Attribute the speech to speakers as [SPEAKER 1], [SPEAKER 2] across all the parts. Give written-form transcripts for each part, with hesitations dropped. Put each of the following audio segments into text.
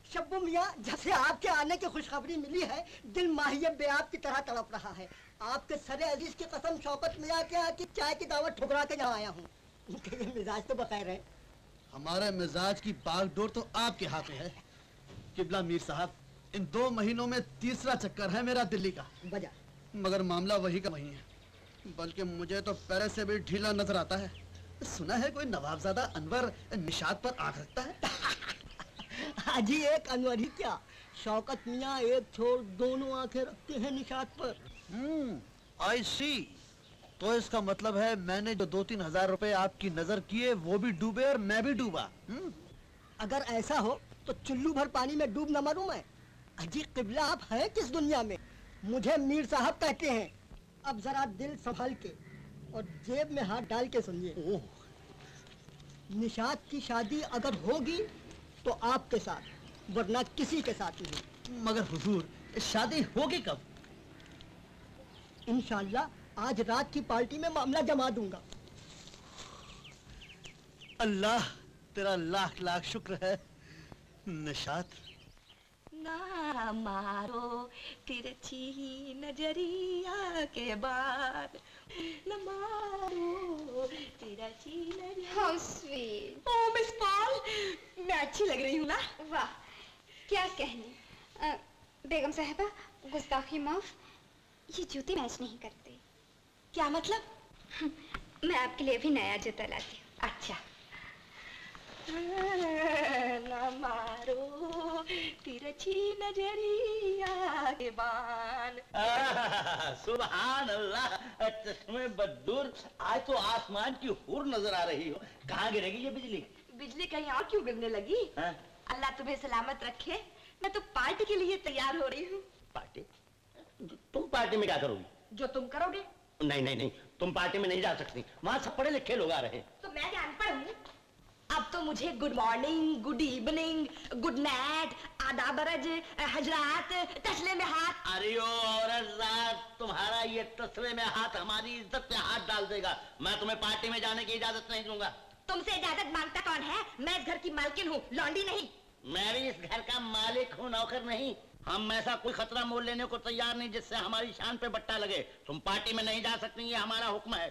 [SPEAKER 1] शब्बू मियाँ, जैसे आपके आने की खुशखबरी मिली है, दिल माहिए बेआब की तरह तड़प रहा है। आपके सरे अजीज की कसम शौकत मियाँ के यहाँ की चाय की दावत ठुकरा के यहाँ आया हूँ। ये मिजाज तो बखैर है।
[SPEAKER 2] हमारे मिजाज की बागडोर तो आपके हाथ में है। किबला मीर साहब, इन 2 महीनों में तीसरा चक्कर है मेरा दिल्ली का।
[SPEAKER 1] बजा।
[SPEAKER 2] मगर मामला वही का वही है, बल्कि मुझे तो पहले से भी ढीला नजर आता है। सुना है कोई नवाबजादा अनवर निशात पर आंख रखता है।
[SPEAKER 1] हाजी एक अनवर ही क्या, शौकत मियाँ एक छोड़ दोनों आंखें रखते हैं निशात पर।
[SPEAKER 2] आई सी। तो इसका मतलब है मैंने जो 2-3 हजार रुपए आपकी नजर किए वो भी डूबे और मैं भी डूबा।
[SPEAKER 1] अगर ऐसा हो तो चुल्लू भर पानी में डूब न मरूं मैं। अजी किबला, आप हैं किस दुनिया में? मुझे मीर साहब कहते हैं। अब जरा दिल संभाल के और जेब में हाथ डाल के सुनिए। निशात की शादी अगर होगी तो आपके साथ, वरना किसी के साथ नहीं।
[SPEAKER 2] मगर हुजूर, शादी होगी कब?
[SPEAKER 1] इंशाल्लाह आज रात की पार्टी में मामला जमा दूंगा।
[SPEAKER 2] अल्लाह तेरा लाख लाख शुक्र है। निशात,
[SPEAKER 3] ना मारो तिरछी नजरिया के बाद, न मारो तिरछी नजरिया।
[SPEAKER 4] How sweet.
[SPEAKER 3] Oh Miss Paul, मैं अच्छी लग रही हूँ ना?
[SPEAKER 4] वाह, क्या कहने। बेगम साहिबा, गुस्ताखी माफ, ये जूते मैच नहीं करते।
[SPEAKER 3] क्या मतलब?
[SPEAKER 4] मैं आपके लिए भी नया जूता लाती हूँ।
[SPEAKER 3] अच्छा। ना मारो तिरछी नजरिया के बान।
[SPEAKER 5] सुभान अल्लाह, चश्मे बदूर, आज तो आसमान की हूर नजर आ रही हो। कहाँ गिरेगी ये बिजली?
[SPEAKER 3] बिजली कहीं और क्यों गिरने लगी? अल्लाह तुम्हें सलामत रखे। मैं तो पार्टी के लिए तैयार हो रही हूँ।
[SPEAKER 5] पार्टी? तुम पार्टी में क्या करोगी?
[SPEAKER 3] जो तुम करोगे।
[SPEAKER 5] नहीं नहीं नहीं, तुम पार्टी में नहीं जा सकती, वहाँ सब पढ़े लिखे लोग आ रहे हैं।
[SPEAKER 3] तो मैं क्या अनपढ़ हूँ? अब तो मुझे good morning, good evening, good night, आदाब अरज, हजरात, तस्ले में हाथ।
[SPEAKER 5] अरे ओ औरत, तुम्हारा ये तस्ले में हाथ हमारी इज्जत पे हाथ डाल देगा। मैं तुम्हें पार्टी में जाने की इजाजत नहीं दूंगा।
[SPEAKER 3] तुमसे इजाजत मांगता कौन है? मैं इस घर की मालकिन हूँ, लौंडी नहीं।
[SPEAKER 5] मैं भी इस घर का मालिक हूँ, नौकर नहीं। हम ऐसा कोई खतरा मोल लेने को तैयार नहीं जिससे हमारी शान पे बट्टा लगे। तुम पार्टी में नहीं जा सकती, ये हमारा हुक्म है।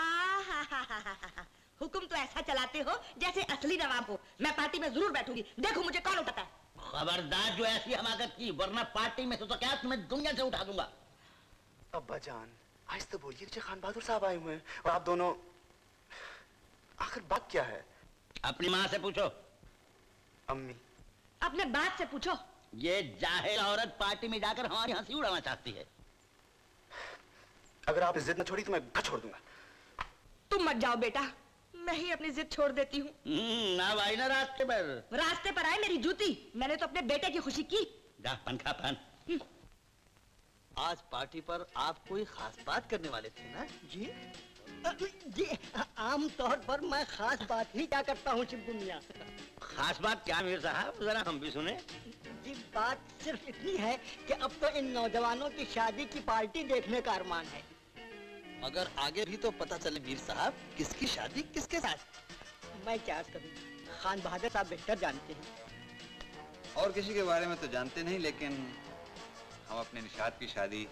[SPEAKER 3] हुक्म तो ऐसा चलाते हो जैसे असली नवाब हो। मैं पार्टी में जरूर बैठूंगी, देखो मुझे कौन उठाता है।
[SPEAKER 5] खबरदार जो ऐसी हमाकत की, वरना पार्टी में तो क्या तुम्हें दुनिया से उठा दूंगा।
[SPEAKER 6] अब्बा जान, आज तो बोलिए कि खान बहादुर साहब आए हुए हैं और आप दोनों, आखिर बात क्या है?
[SPEAKER 5] अपनी माँ से पूछो।
[SPEAKER 6] अम्मी?
[SPEAKER 3] अपने बाप से पूछो।
[SPEAKER 5] ये जाहिल औरत पार्टी में जाकर हमारी हंसी उड़ाना चाहती है।
[SPEAKER 6] अगर आप जिद न छोड़ी तो मैं घर छोड़ दूंगा।
[SPEAKER 3] तुम मत जाओ बेटा, मैं ही अपनी जिद छोड़ देती हूँ।
[SPEAKER 5] ना भाई ना रास्ते पर।
[SPEAKER 3] रास्ते पर आए मेरी जूती, मैंने तो अपने बेटे की खुशी की।
[SPEAKER 5] जा पंखा पहन।
[SPEAKER 2] आज पार्टी पर आप कोई खास बात करने वाले थे ना?
[SPEAKER 1] जी जी, आम तौर पर मैं खास बात ही क्या करता हूँ शिब्बू मियाँ।
[SPEAKER 5] खास बात क्या मीर साहब, जरा हम भी सुने।
[SPEAKER 1] जी बात सिर्फ इतनी है कि अब तो इन नौजवानों की शादी की पार्टी देखने का अरमान है।
[SPEAKER 2] अगर आगे भी तो पता चले मीर साहब, किसकी शादी किसके साथ।
[SPEAKER 1] मैं क्या करूँ, खान बहादुर साहब बेहतर जानते हैं।
[SPEAKER 7] और किसी के बारे में तो जानते नहीं, लेकिन हम अपने निशात की शादी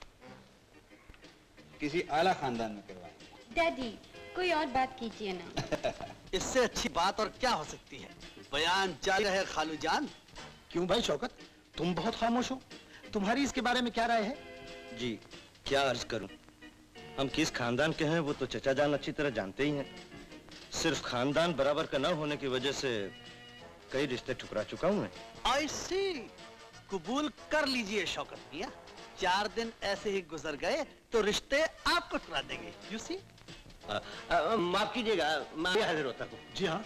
[SPEAKER 7] किसी आला खानदान में करवाएंगे।
[SPEAKER 4] डैडी, कोई और बात कीजिए ना।
[SPEAKER 2] इससे अच्छी बात और क्या हो सकती है। बयान जारी रहे खालू जान।
[SPEAKER 8] क्यों भाई शौकत, तुम बहुत खामोश हो, तुम्हारी इसके बारे में क्या राय है?
[SPEAKER 9] जी क्या अर्ज करूं, हम किस खानदान के हैं वो तो चचा जान अच्छी तरह जानते ही हैं। सिर्फ खानदान बराबर का न होने की वजह से कई रिश्ते ठुकरा चुका हूं मैं।
[SPEAKER 2] आई सी, कबूल कर लीजिए शौकत मियां, 4 दिन ऐसे ही गुजर गए तो रिश्ते आपको ठुकरा देंगे। You see.
[SPEAKER 5] माफ कीजिएगा, मैं हाजिर होता हूँ।
[SPEAKER 8] जी हाँ।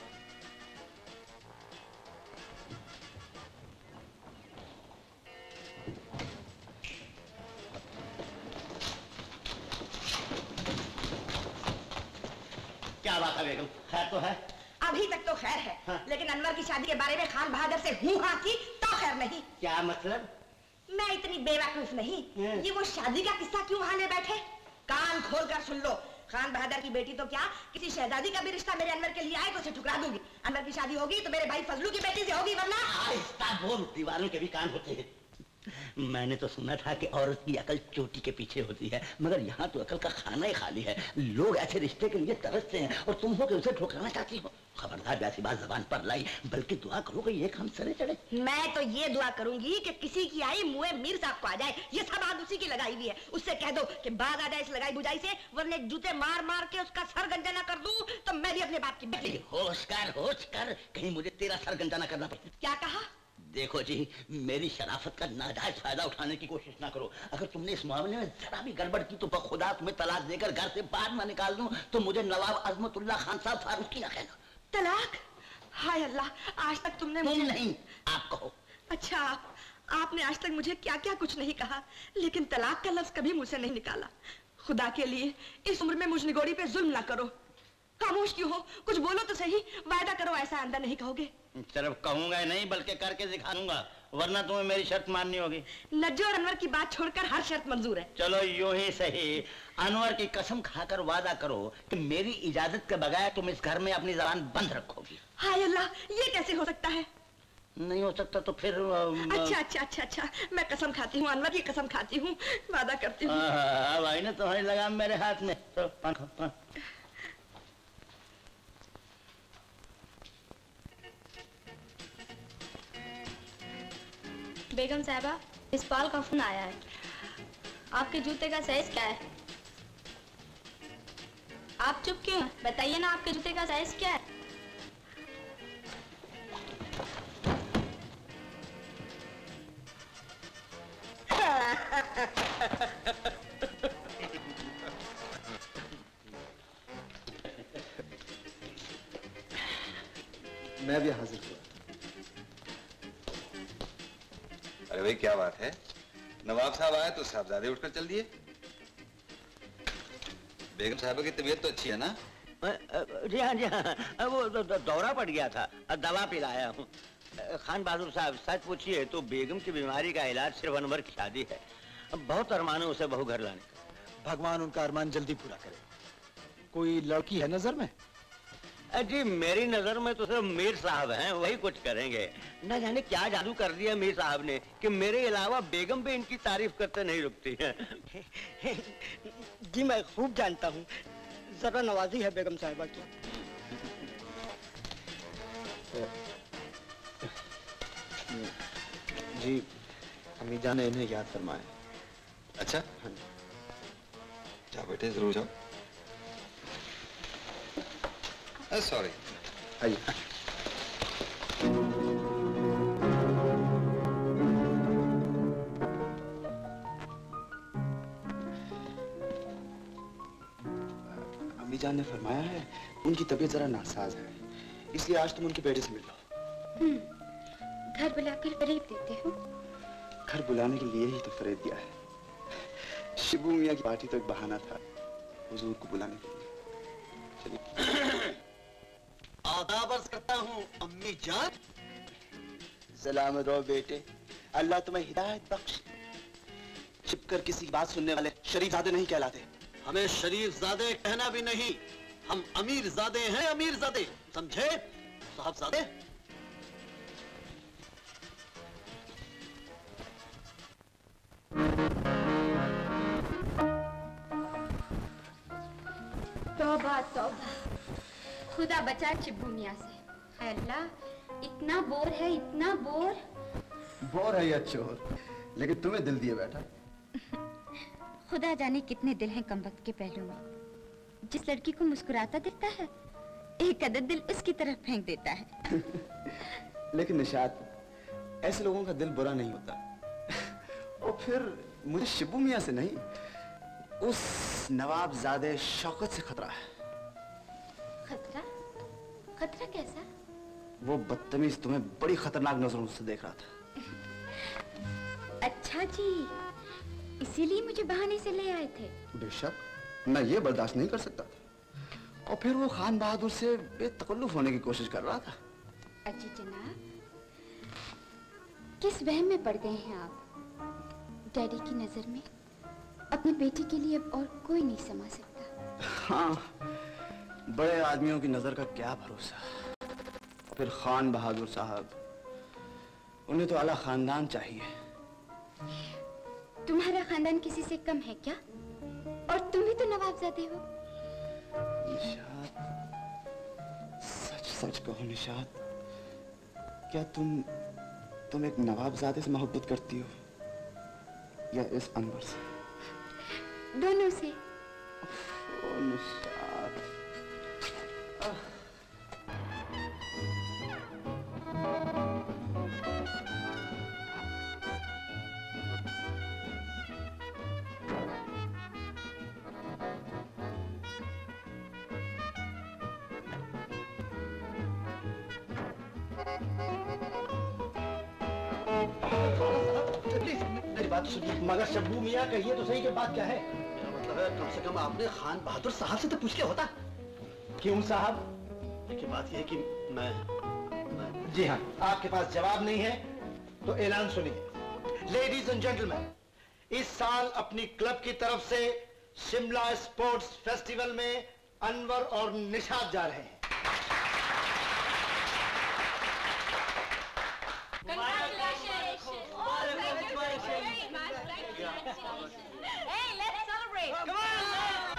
[SPEAKER 5] क्या बात है बेगम, खैर तो है?
[SPEAKER 3] अभी तक तो खैर है। हाँ। लेकिन अनवर की शादी के बारे में खान बहादुर से हूँ हाँ की तो खैर नहीं।
[SPEAKER 5] क्या मतलब?
[SPEAKER 3] मैं इतनी बेवकूफ नहीं। ये वो शादी का किस्सा क्यों वहां ले बैठे? कान खोल कर सुन लो, खान बहादुर की बेटी तो क्या, किसी शहजादी का भी रिश्ता मेरे अनवर के लिए आए तो उसे ठुकरा दूंगी। अनवर की शादी होगी तो मेरे भाई फजलू की बेटी से होगी, वरना
[SPEAKER 5] आहिस्ता बोल, दीवारों के भी कान होते हैं। मैंने तो सुना था कि औरत की अकल चोटी के पीछे होती है, मगर यहाँ तो अकल का खाना ही खाली है। लोग ऐसे रिश्ते के लिए तरसते हैं और तुम हो कि उसे ठुकराना चाहती हो। खबरदार वैसी बात जबान पर लाई, बल्कि दुआ करो कि ये काम सरे चढ़े।
[SPEAKER 3] मैं तो ये दुआ करूंगी कि किसी की आई मुँह मीर साहब को आ जाए। ये सब आग उसी की लगाई हुई है, उससे कह दो कि बाज आ जाए इस लगाई बुझाई से, वरने जूते मार मार के उसका सर गंजा ना कर दूं तो मैं भी अपने बाप की बेटी।
[SPEAKER 5] होश कर, कहीं मुझे तेरा सर गंजा ना करना पड़े।
[SPEAKER 3] क्या कहा?
[SPEAKER 5] देखो जी, मेरी शराफत का नाजायज फायदा उठाने की कोशिश ना करो। अगर तुमने इस मामले में जरा भी गड़बड़ की तो खुदा तुम्हें तलाक देकर घर से बाहर ना निकाल दूं तो मुझे नवाब अजमतुल्लाह खान साहब फारूकी ना कहना।
[SPEAKER 3] तलाक? हाय अल्लाह, आज तक तुमने
[SPEAKER 5] तुम
[SPEAKER 3] मुझे...
[SPEAKER 5] नहीं, आप कहो।
[SPEAKER 3] अच्छा, आपने आज तक मुझे क्या क्या कुछ नहीं कहा, लेकिन तलाक का लफ्ज कभी मुझसे नहीं निकाला। खुदा के लिए इस उम्र में मुझ निगोरी पे जुल्म ना करो। खामोश क्यों हो? कुछ बोलो तो सही, वायदा करो ऐसा आंदा नहीं कहोगे।
[SPEAKER 5] सिर्फ कहूंगा नहीं बल्कि करके दिखाऊंगा, वरना तुम्हें मेरी शर्त माननी होगी।
[SPEAKER 3] नज्जो और अनवर की बात छोड़कर हर शर्त मंजूर है।
[SPEAKER 5] चलो यूं ही सही, अनवर की कसम खाकर वादा करो कि मेरी इजाजत के बगैर तुम इस घर में अपनी जबान बंद रखोगी।
[SPEAKER 3] हाय अल्लाह, ये कैसे हो सकता है?
[SPEAKER 5] नहीं हो सकता तो फिर
[SPEAKER 3] अच्छा, मैं कसम खाती हूँ, अनवर की कसम खाती हूँ, वादा करती हूँ।
[SPEAKER 5] भाई ना तुम्हारी लगाम मेरे हाथ में। तो
[SPEAKER 4] बेगम साहबा, इस्पाल का फोन आया है। आपके जूते का साइज क्या है? आप चुप क्यों हैं? बताइए ना, आपके जूते का साइज क्या है?
[SPEAKER 6] मैं भी हाजिर हुआ।
[SPEAKER 7] अरे भाई क्या बात है, नवाब साहब आए तो साहबजादे उठकर चल दिए। बेगम साहबा की तबीयत तो अच्छी है ना?
[SPEAKER 5] जी हाँ, वो दौरा पड़ गया था, दवा पिलाया हूँ। खान बहादुर साहब सच पूछिए तो बेगम की बीमारी का इलाज सिर्फ अनवर की शादी है। बहुत अरमान है उसे बहू घर लाने का।
[SPEAKER 8] भगवान उनका अरमान जल्दी पूरा करे। कोई लड़की है नजर में?
[SPEAKER 5] जी मेरी नजर में तो सिर्फ मीर साहब हैं, वही कुछ करेंगे। न जाने क्या जादू कर दिया मीर साहब ने कि मेरे अलावा बेगम भी इनकी तारीफ करते नहीं रुकती हैं।
[SPEAKER 1] जी मैं खूब जानता हूँ, जरा नवाजी है बेगम साहिबा की।
[SPEAKER 6] जी अम्मी जान ने इन्हें याद फरमाया।
[SPEAKER 7] अच्छा, जाओ बेटे, जरूर जाओ। सॉरी।
[SPEAKER 6] आइए। अम्मी जान ने फरमाया है उनकी तबीयत जरा नासाज है, इसलिए आज तुम उनके बेटे से मिल लो।
[SPEAKER 4] घर बुलाकर फरेब देते हो?
[SPEAKER 6] घर बुलाने के लिए ही तो फरेब दिया है। शिबू मियाँ की पार्टी तो एक बहाना था हुजूर को बुलाने के लिए। चलिए।
[SPEAKER 2] आदाब अर्ज करता हूँ अम्मी जान।
[SPEAKER 6] सलामत रहो बेटे, अल्लाह तुम्हें हिदायत बख्श। छिपकर किसी की बात सुनने वाले शरीफजादे नहीं कहलाते।
[SPEAKER 2] हमें शरीफजादे कहना भी नहीं, हम अमीरजादे हैं, अमीरजादे, समझे साहबजादे?
[SPEAKER 4] तौबा तौबा, खुदा बचा चिब्बू मियाँ से। हाय अल्लाह, इतना बोर है, इतना बोर।
[SPEAKER 6] बोर है या चोर, लेकिन तुम्हें दिल दिए बैठा।
[SPEAKER 4] खुदा जाने कितने दिल हैं कमबख्त के पहलू में। जिस लड़की को मुस्कुराता दिखता है, एक अदद दिल उसकी तरफ फेंक देता है।
[SPEAKER 6] लेकिन निशात, ऐसे लोगों का दिल बुरा नहीं होता। और फिर मुझे शिबू मियाँ से नहीं, उस नवाबजादे शौकत से खतरा है।
[SPEAKER 4] खतरा? खतरा कैसा?
[SPEAKER 6] वो बदतमीज तुम्हें बड़ी खतरनाक नजरों से देख रहा था।
[SPEAKER 4] अच्छा जी, इसीलिए मुझे बहाने से ले आए थे।
[SPEAKER 6] बेशक, मैं ये बर्दाश्त नहीं कर सकता था। और फिर वो खान बहादुर से बेतकल्लुफ होने की कोशिश कर रहा था।
[SPEAKER 4] अजी जनाब, किस वहम में पड़ गए हैं आप? डैडी की नजर में अपनी बेटी के लिए अब और कोई नहीं समा सकता।
[SPEAKER 6] हाँ, बड़े आदमियों की नजर का क्या भरोसा। फिर खान बहादुर साहब, उन्हें तो आला खानदान चाहिए।
[SPEAKER 4] तुम्हारा खानदान किसी से कम है क्या? और तुम ही तो नवाबजादे हो।
[SPEAKER 6] निशात, सच सच कहो निशात, क्या तुम एक नवाबजादे से मोहब्बत करती हो या इस अनवर से?
[SPEAKER 4] दोनों से।
[SPEAKER 6] ओ निशात,
[SPEAKER 2] मेरी बात सुनिए।
[SPEAKER 8] मगर शब्बू मियाँ कहिए तो सही कि बात क्या है?
[SPEAKER 2] मेरा मतलब है कम से कम आपने खान बहादुर साहब से तो पूछ के होता।
[SPEAKER 8] क्यों साहब?
[SPEAKER 2] देखिए बात यह है कि मैं
[SPEAKER 8] जी हाँ, आपके पास जवाब नहीं है तो ऐलान सुनिए। लेडीज एंड जेंटलमैन, इस साल अपनी क्लब की तरफ से शिमला स्पोर्ट्स फेस्टिवल में अनवर और निशात जा रहे हैं।
[SPEAKER 3] Hey, let's celebrate. Come on.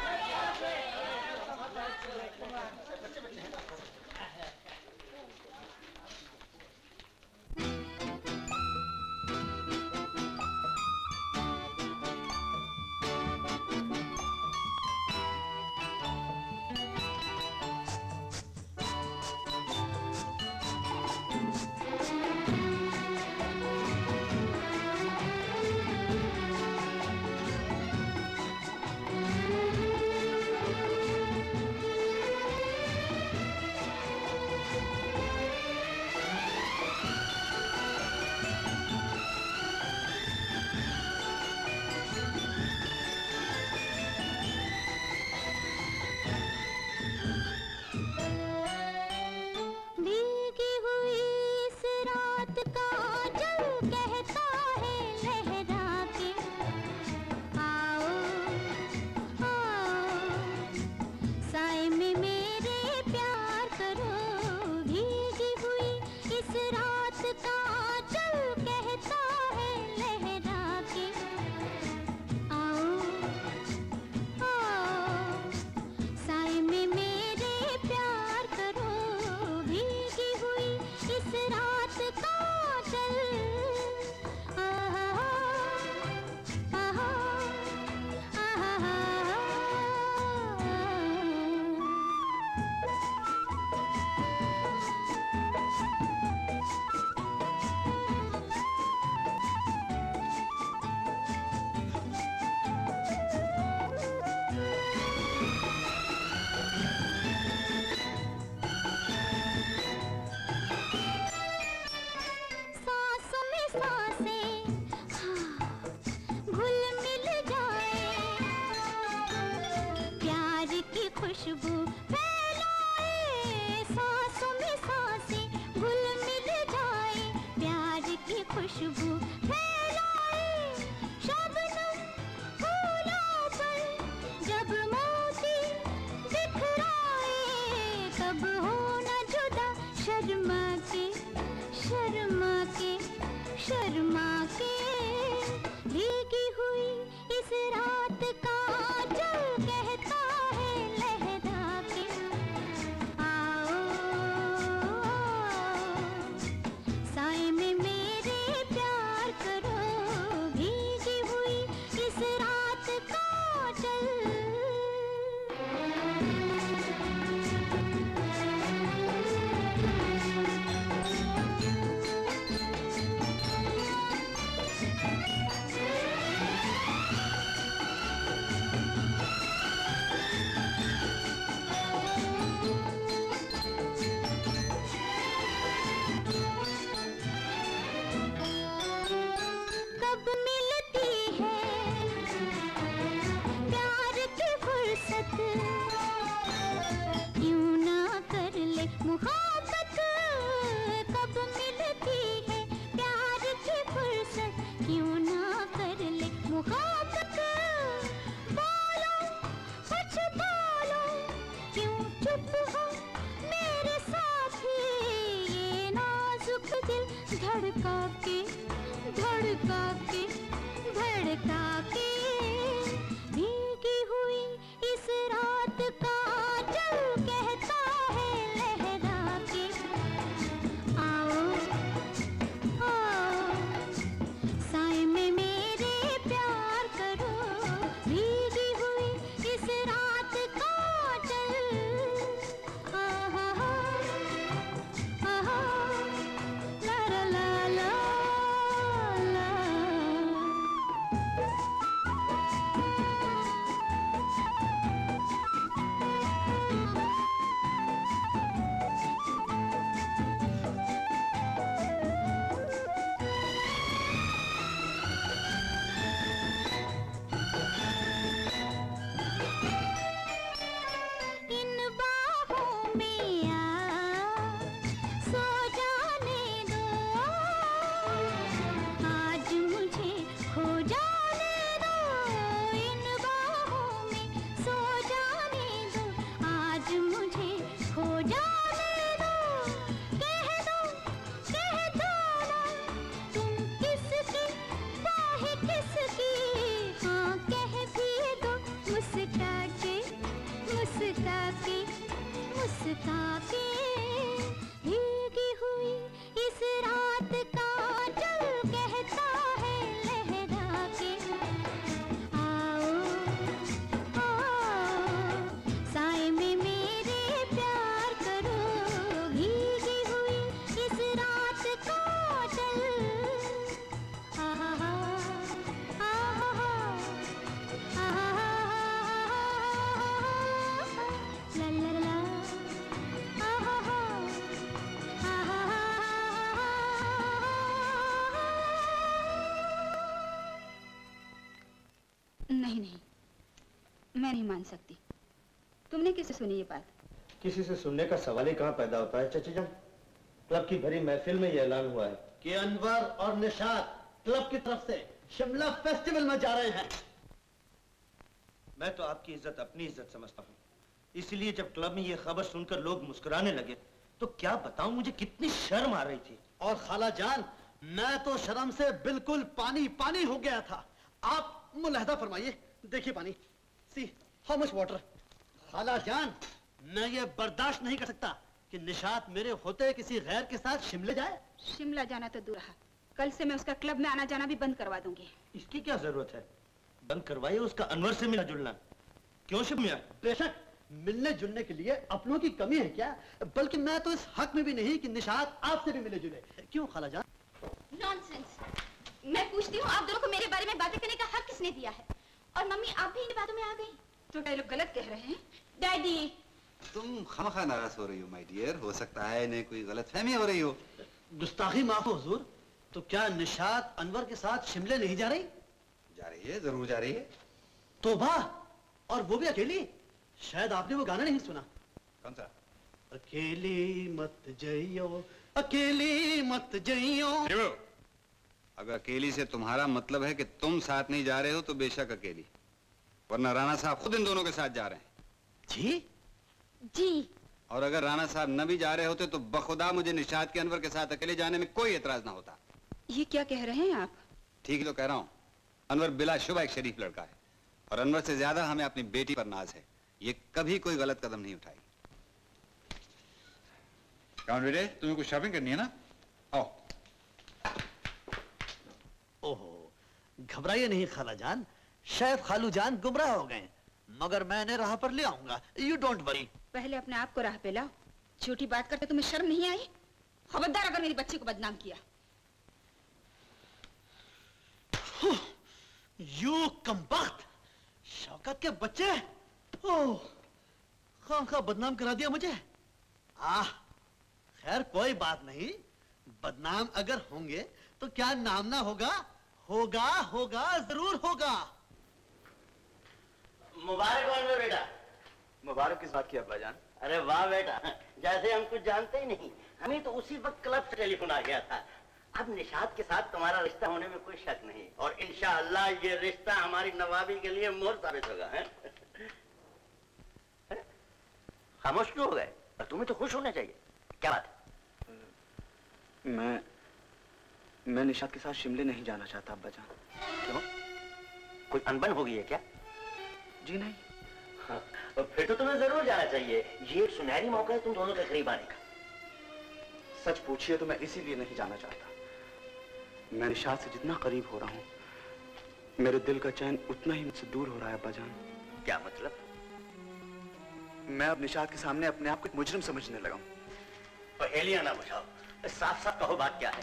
[SPEAKER 10] मुस्का के धड़का के भीगी हुई इस रात का चल कहता है लहरा के आओ आओ साए में मेरे प्यार करो भीगी हुई इस रात का चल आहा आहा ला ला ला ला ला इन बाहों में आ सो जाने दो आज मुझे खो जाने दो इन बाहों में सो जाने दो आज मुझे खो जाने दो कह दो ना तुम किसकी चाहे किसकी हाँ कह भी दो मुस्का के मुस्का के मुस्का के भीगी हुई इस रात का चल कहता है लहरा के आओ आओ साए में मेरे प्यार करो भीगी हुई इस रात का चल आहा आहा आहा ला ला ला आहा
[SPEAKER 4] नहीं नहीं, मैं नहीं मान सकती। तुमने किससे सुनी ये बात?
[SPEAKER 9] किसी से सुनने का सवाल ही कहाँ पैदा होता है चाची जान। क्लब की भरी महफिल में ये ऐलान हुआ है
[SPEAKER 2] कि अनवर और निशात क्लब की तरफ से शिमला फेस्टिवल में जा रहे हैं।
[SPEAKER 9] मैं तो आपकी इज्जत अपनी इज्जत समझता हूँ, इसलिए जब क्लब में ये खबर सुनकर लोग मुस्कुराने लगे तो क्या बताऊं मुझे कितनी शर्म आ रही थी।
[SPEAKER 2] और खाला जान, मैं तो शर्म से बिल्कुल पानी पानी हो गया था। आप मुलाहदा फरमाइए, देखिए पानी, सी हाउ मच वाटर। खाला जान, मैं ये बर्दाश्त नहीं कर सकता कि निशात मेरे होते किसी गैर के साथ शिमले जाए।
[SPEAKER 4] शिमला जाना तो दूर रहा, कल से मैं उसका क्लब में आना जाना भी बंद करवा दूंगी।
[SPEAKER 9] इसकी क्या जरूरत है, बंद करवाइए उसका अनवर से मिलना जुलना। क्यों शिव मियां?
[SPEAKER 2] बेशक मिलने जुलने के लिए अपनों की कमी है क्या? बल्कि मैं तो इस हक में भी नहीं कि निशात आपसे भी मिले जुले। क्यों खाला जान?
[SPEAKER 4] नॉनसेंस। मैं पूछती हूँ, आप दोनों को मेरे बारे में बातें करने का हक किसने दिया है? और मम्मी आप भी इन बातों में आ गई? तो क्या लोग गलत कह रहे हैं? डैडी,
[SPEAKER 7] तुम खामखा नाराज हो रही हो माय डियर। हो सकता है इन्हें कोई गलतफहमी हो रही हो।
[SPEAKER 2] गुस्ताखी माफ हो हुजूर, तो क्या निशात अनवर के साथ शिमले नहीं जा रही?
[SPEAKER 7] जा रही है, जरूर जा रही है।
[SPEAKER 2] तौबा, और वो भी अकेली? शायद आपने वो गाना नहीं सुना।
[SPEAKER 7] कौन सा?
[SPEAKER 2] अकेली मत जइयो, अकेली मत जइयो।
[SPEAKER 7] अगर अकेली से तुम्हारा मतलब है कि तुम साथ नहीं जा रहे हो तो बेशक अकेली, वरना राणा साहब खुद इन दोनों के साथ जा रहे हैं।
[SPEAKER 2] जी?
[SPEAKER 4] जी।
[SPEAKER 7] और अगर राणा साहब न भी जा रहे होते तो बखुदा मुझे निशात के अनवर के साथ अकेले जाने में कोई एतराज ना होता।
[SPEAKER 4] ये क्या कह रहे हैं आप?
[SPEAKER 7] ठीक ही तो कह रहा हूँ। अनवर बिलाशुबा एक शरीफ लड़का है और अनवर से ज्यादा हमें अपनी बेटी पर नाज है। ये कभी कोई गलत कदम नहीं उठाई।
[SPEAKER 11] कौन बेटे, तुम्हें कुछ शॉपिंग करनी है ना? आओ।
[SPEAKER 2] ओहो, घबराइए नहीं खाला जान, शायद खालू जान गुमराह हो गए, मगर मैं इन्हें राह पर ले आऊंगा। You don't worry.
[SPEAKER 4] पहले अपने आप को राह पे लाओ। झूठी बात करते तुम्हें शर्म नहीं आई? खबरदार अगर मेरी बच्ची को बदनाम किया।
[SPEAKER 2] यू कमबख्त, शौकत के बच्चे। ओह, खामखा बदनाम करा दिया मुझे। खैर कोई बात नहीं, बदनाम अगर होंगे तो क्या नाम ना होगा? होगा होगा, जरूर होगा।
[SPEAKER 5] मुबारक हो अनवर बेटा।
[SPEAKER 6] मुबारक किस बात की अब्बाजान?
[SPEAKER 5] अरे वाह बेटा, जैसे हम कुछ जानते ही नहीं, हमें तो उसी वक्त क्लब से टेलीफोन आ गया था। अब निशात के साथ तुम्हारा रिश्ता होने में कोई शक नहीं, और इंशाअल्लाह ये रिश्ता हमारी नवाबी के लिए मोहर साबित होगा। खामोश क्यों हो गए? तुम्हें तो खुश होना चाहिए। क्या बात है?
[SPEAKER 6] मैं निशात के साथ शिमले नहीं जाना चाहता अब्बा जान।
[SPEAKER 5] क्यों? कोई अनबन हो गई है क्या?
[SPEAKER 6] जी नहीं।
[SPEAKER 5] हाँ, फिर तो तुम्हें जरूर जाना चाहिए। ये एक सुनहरी मौका है तुम दोनों के करीब आने का।
[SPEAKER 6] सच पूछिए तो मैं इसीलिए नहीं जाना चाहता। मैं निशात से जितना करीब हो रहा हूँ, मेरे दिल का चैन उतना ही मुझसे दूर हो रहा है अब्बा जान।
[SPEAKER 5] क्या मतलब?
[SPEAKER 6] मैं अब निशात के सामने अपने आप को एक मुजरिम समझने लगा हूँ।
[SPEAKER 5] पहेलियां ना बुझाओ, साफ साफ कहो बात क्या है।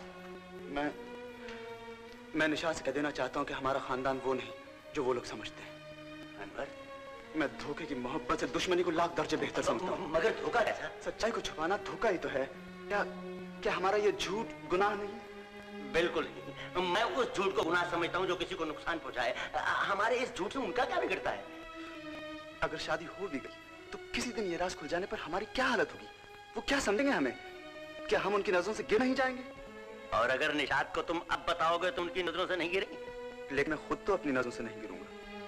[SPEAKER 6] मैं निशात से कह देना चाहता हूँ कि हमारा खानदान वो नहीं जो वो लोग समझते हैं।
[SPEAKER 5] अनवर,
[SPEAKER 6] मैं धोखे की मोहब्बत से दुश्मनी को लाख दर्जे बेहतर समझता हूँ।
[SPEAKER 5] मगर धोखा कैसा?
[SPEAKER 6] सच्चाई को छुपाना धोखा ही तो है। क्या हमारा ये झूठ गुनाह नहीं?
[SPEAKER 5] बिल्कुल नहीं। मैं उस झूठ को गुनाह समझता हूँ जो किसी को नुकसान पहुंचाए। हमारे इस झूठ से उनका क्या बिगड़ता है?
[SPEAKER 6] अगर शादी हो भी गई तो किसी दिन ये राज खुल जाने पर हमारी क्या हालत होगी? वो क्या समझेंगे हमें? क्या हम उनकी नजरों से गिर नहीं जाएंगे?
[SPEAKER 5] और अगर निशात को तुम अब बताओगे तो उनकी नजरों से नहीं गिरेंगे?
[SPEAKER 6] लेकिन मैं खुद तो अपनी नजरों से नहीं गिरूंगा।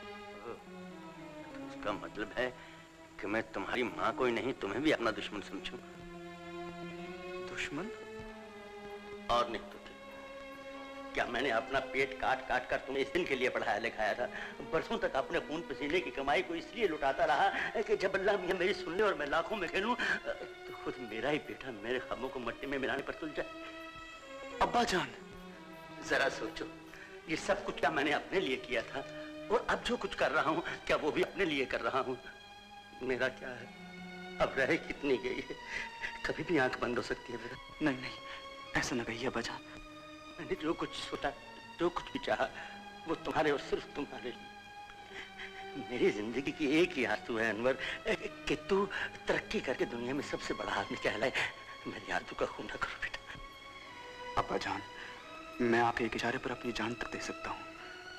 [SPEAKER 5] तो इसका मतलब है कि मैं तुम्हारी माँ को ही नहीं तुम्हें भी अपना दुश्मन समझूं।
[SPEAKER 6] दुश्मन?
[SPEAKER 5] और नहीं तो क्या मैंने अपना पेट काट काट कर तुम्हें इस दिन के लिए पढ़ाया लिखाया था? बरसों तक अपने खून पसीने की कमाई को इसलिए लुटाता रहा कि जब अल्लाह मियां मेरी सुन ले और मैं लाखों में खेलूं तो खुद मेरा ही बेटा मेरे ख्वाबों को मट्टी में मिलाने पर तुल जाए।
[SPEAKER 6] अब्बा जान,
[SPEAKER 5] जरा सोचो, ये सब कुछ क्या मैंने अपने लिए किया था? और अब जो कुछ कर रहा हूँ क्या वो भी अपने लिए कर रहा हूँ? मेरा क्या है? अब रह कितनी गई है, कभी भी आंख बंद हो सकती है मेरा।
[SPEAKER 6] नहीं नहीं, ऐसा न कहिए अब्बा जान।
[SPEAKER 5] मैंने जो कुछ सोचा, जो कुछ भी चाहा, वो तुम्हारे और सिर्फ तुम्हारे लिए। मेरी जिंदगी की एक ही आरज़ू है अनवर कि तू तरक्की करके दुनिया में सबसे बड़ा आदमी कहलाए। मेरी आरज़ू का खून ना करो बेटा।
[SPEAKER 6] अब्बा जान, मैं आपके एक इशारे पर अपनी जान तक दे सकता हूँ,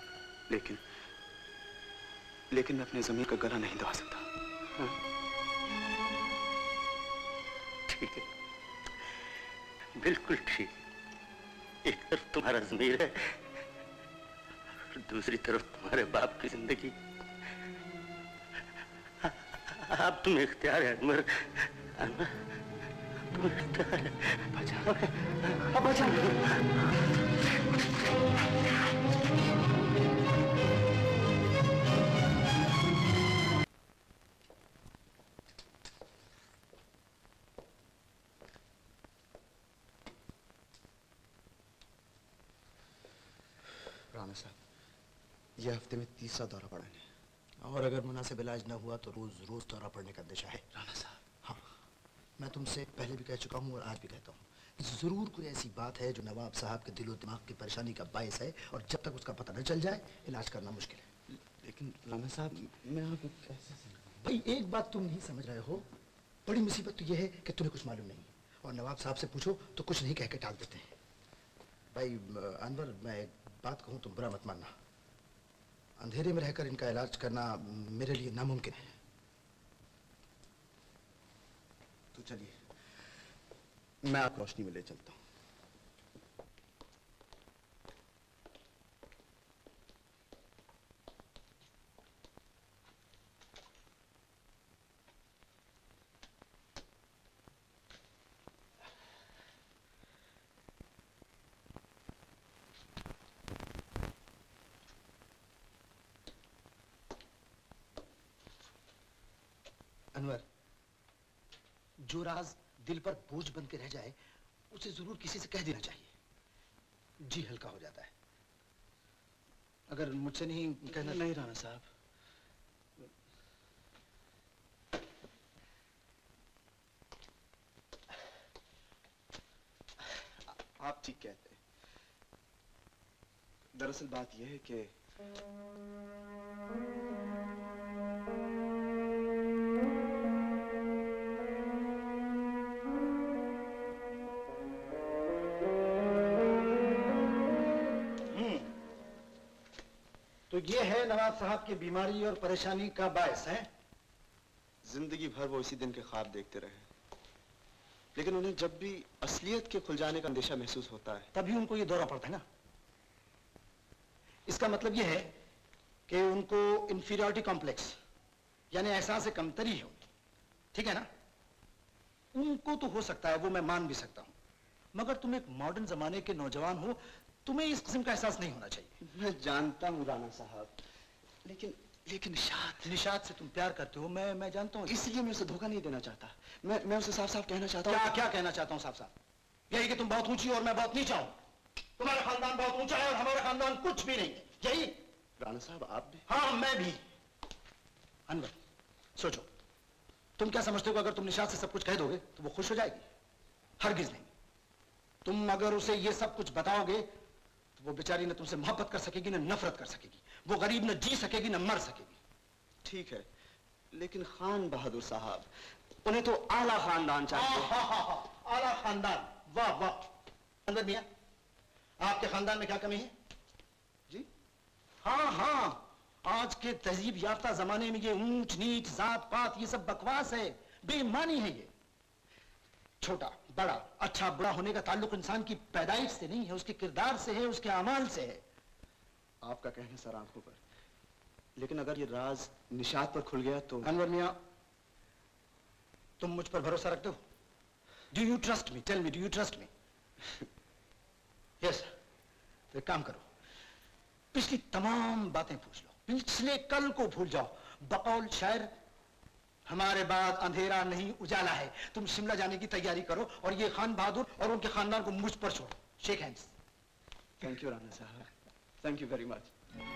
[SPEAKER 6] लेकिन मैं अपने ज़मीर का गला नहीं दबा सकता।
[SPEAKER 5] हाँ? ठीक है, बिल्कुल ठीक। एक तरफ तुम्हारा ज़मीर है, दूसरी तरफ तुम्हारे बाप की जिंदगी। अब तुम्हें इख्तियार है अनवर, तुम्हें इख्तियार है।
[SPEAKER 6] अब्बा जान,
[SPEAKER 8] राणा साहब, यह हफ्ते में 30रा दौरा पड़ा है
[SPEAKER 2] और अगर मुनासिब इलाज न हुआ तो रोज रोज दौरा पड़ने का अंदेशा है।
[SPEAKER 8] राणा साहब,
[SPEAKER 2] हाँ, मैं तुमसे पहले भी कह चुका हूँ और आज भी कहता हूँ, जरूर कोई ऐसी बात है जो नवाब साहब के दिलो दिमाग की परेशानी का बायस है और जब तक उसका पता न चल जाए इलाज करना मुश्किल है।
[SPEAKER 6] लेकिन राणा साहब, मैं आपको कैसे समझाऊं?
[SPEAKER 2] भाई एक बात तुम नहीं समझ रहे हो, बड़ी मुसीबत तो यह है कि तुम्हें कुछ मालूम नहीं और नवाब साहब से पूछो तो कुछ नहीं कह के टाल देते हैं। भाई अनवर, मैं एक बात कहूँ तुम बुरा मत मानना, अंधेरे में रहकर इनका इलाज करना मेरे लिए नामुमकिन है।
[SPEAKER 6] तो चलिए, मैं आपको रोशनी में ले चलता हूँ।
[SPEAKER 2] अनवर, जो राज दिल पर बोझ बन के रह जाए उसे जरूर किसी से कह देना चाहिए, जी हल्का हो जाता है। अगर मुझसे नहीं कहना।
[SPEAKER 6] नहीं राणा साहब, आप ठीक कहते हैं। दरअसल बात यह है कि
[SPEAKER 8] तो ये है नवाब साहब की बीमारी और परेशानी का बायस है।
[SPEAKER 6] जिंदगी भर वो इसी दिन के ख्वाब देखते रहे, लेकिन उन्हें जब भी असलियत के खुल जाने का अंदेशा महसूस होता है
[SPEAKER 8] तभी उनको ये दौरा पड़ता है ना। इसका मतलब ये है कि उनको इंफीरियरिटी कॉम्प्लेक्स यानी एहसास कमतरी हो, ठीक है ना। उनको तो हो सकता है, वो मैं मान भी सकता हूं, मगर तुम एक मॉडर्न जमाने के नौजवान हो, तुम्हें इस किस्म का एहसास नहीं होना चाहिए।
[SPEAKER 6] मैं जानता हूँ राणा साहब, लेकिन
[SPEAKER 8] निशात से तुम प्यार करते हो, मैं जानता हूँ,
[SPEAKER 6] इसलिए मैं उसे धोखा नहीं देना चाहता। मैं उसे साफ साफ कहना चाहता हूँ।
[SPEAKER 8] क्या कहना चाहता हूँ साफ साफ? यही कि तुम बहुत ऊंची और मैं बहुत नीचा हूँ। तुम्हारा खानदान बहुत ऊंचा है और हमारा खानदान कुछ भी नहीं। यही
[SPEAKER 6] राणा साहब आप भी?
[SPEAKER 8] हाँ मैं भी। अनवर सोचो, तुम क्या समझते हो अगर तुम निशात से सब कुछ कह दोगे तो वो खुश हो जाएगी? हरगिज नहीं। तुम अगर उसे ये सब कुछ बताओगे तो वो बेचारी न तुमसे मोहब्बत कर सकेगी न नफरत कर सकेगी। वो गरीब न जी सकेगी न मर सकेगी।
[SPEAKER 6] ठीक है, लेकिन खान बहादुर साहब, उन्हें तो आला खानदान चाहिए।
[SPEAKER 8] आला खानदान, वाह वाह। अनवर मियां, आपके खानदान में क्या कमी है
[SPEAKER 6] जी?
[SPEAKER 8] हाँ, आज के तहजीब याफ्ता जमाने में ये ऊंच नीच जात पात ये सब बकवास है, बेईमानी है। ये छोटा बड़ा अच्छा बुरा होने का ताल्लुक इंसान की पैदाइश से नहीं है, उसके किरदार से है, उसके अमाल से है।
[SPEAKER 6] आपका कहना सर आंखों पर, लेकिन अगर ये राज निशात पर खुल गया तो?
[SPEAKER 8] अनवर मियां, तुम मुझ पर भरोसा रखते हो? Do you trust me? Tell me, do you trust me? Yes. तो एक काम करो, पिछली तमाम बातें पूछ लो, पिछले कल को भूल जाओ। बकौल शायर, हमारे बाद अंधेरा नहीं उजाला है। तुम शिमला जाने की तैयारी करो और ये खान बहादुर और उनके खानदान को मुझ पर छोड़ो। Shake hands.
[SPEAKER 6] Thank you Rana साहब, thank you very much.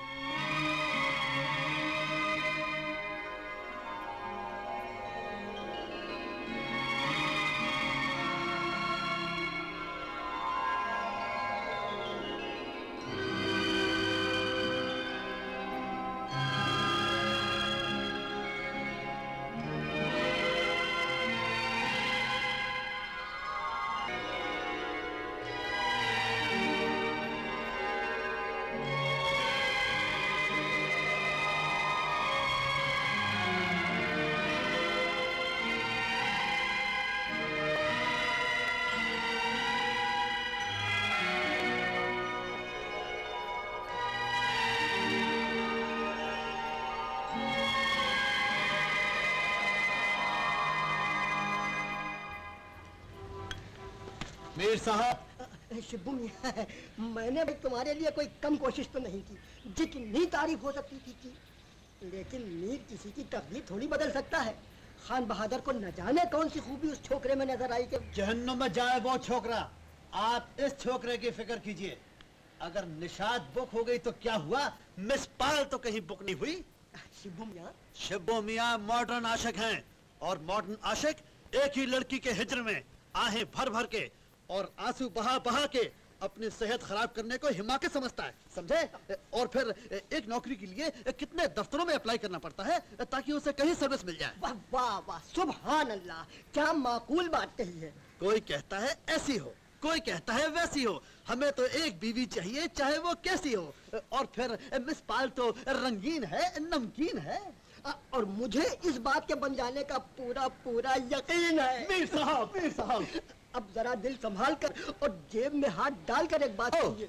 [SPEAKER 1] Mir साहब, शिब्बू मियां, मैंने भी तुम्हारे लिए कोई कम कोशिश तो नहीं की, जितनी तारीफ हो सकती थी की। लेकिन मीर किसी की तकदीर थोड़ी बदल सकता है। खान बहादुर को न जाने कौन सी खूबी उस छोकरे में नजर आई कि
[SPEAKER 2] जहन्नुम में जाए वो छोकरा। आप इस छोकरे की फिक्र कीजिए। अगर निशात बुक हो गई तो क्या हुआ, मिस पाल तो कहीं बुक नहीं हुई।
[SPEAKER 1] शिब्बू मियां,
[SPEAKER 2] शिब्बू मियां मॉडर्न आशिक हैं और मॉडर्न आशिक एक ही लड़की के हिज्र में आहें भर भर के और आंसू बहा बहा के अपनी सेहत खराब करने को हिमाकत समझता है, समझे? और फिर एक नौकरी के लिए कितने दफ्तरों में अप्लाई करना पड़ता है ताकि उसे कहीं सर्विस मिल जाए।
[SPEAKER 1] वाह वाह वाह, सुभान अल्लाह, क्या माकूल बात कही है।
[SPEAKER 2] कोई कहता है ऐसी हो, कोई कहता है वैसी हो, हमें तो एक बीवी चाहिए चाहे वो कैसी हो। और फिर मिस पाल तो रंगीन है, नमकीन है।
[SPEAKER 1] और मुझे इस बात के बन जाने का पूरा पूरा यकीन है।
[SPEAKER 2] मीर साहब,
[SPEAKER 1] अब जरा दिल संभाल कर और जेब में हाथ डालकर एक बात कहिए।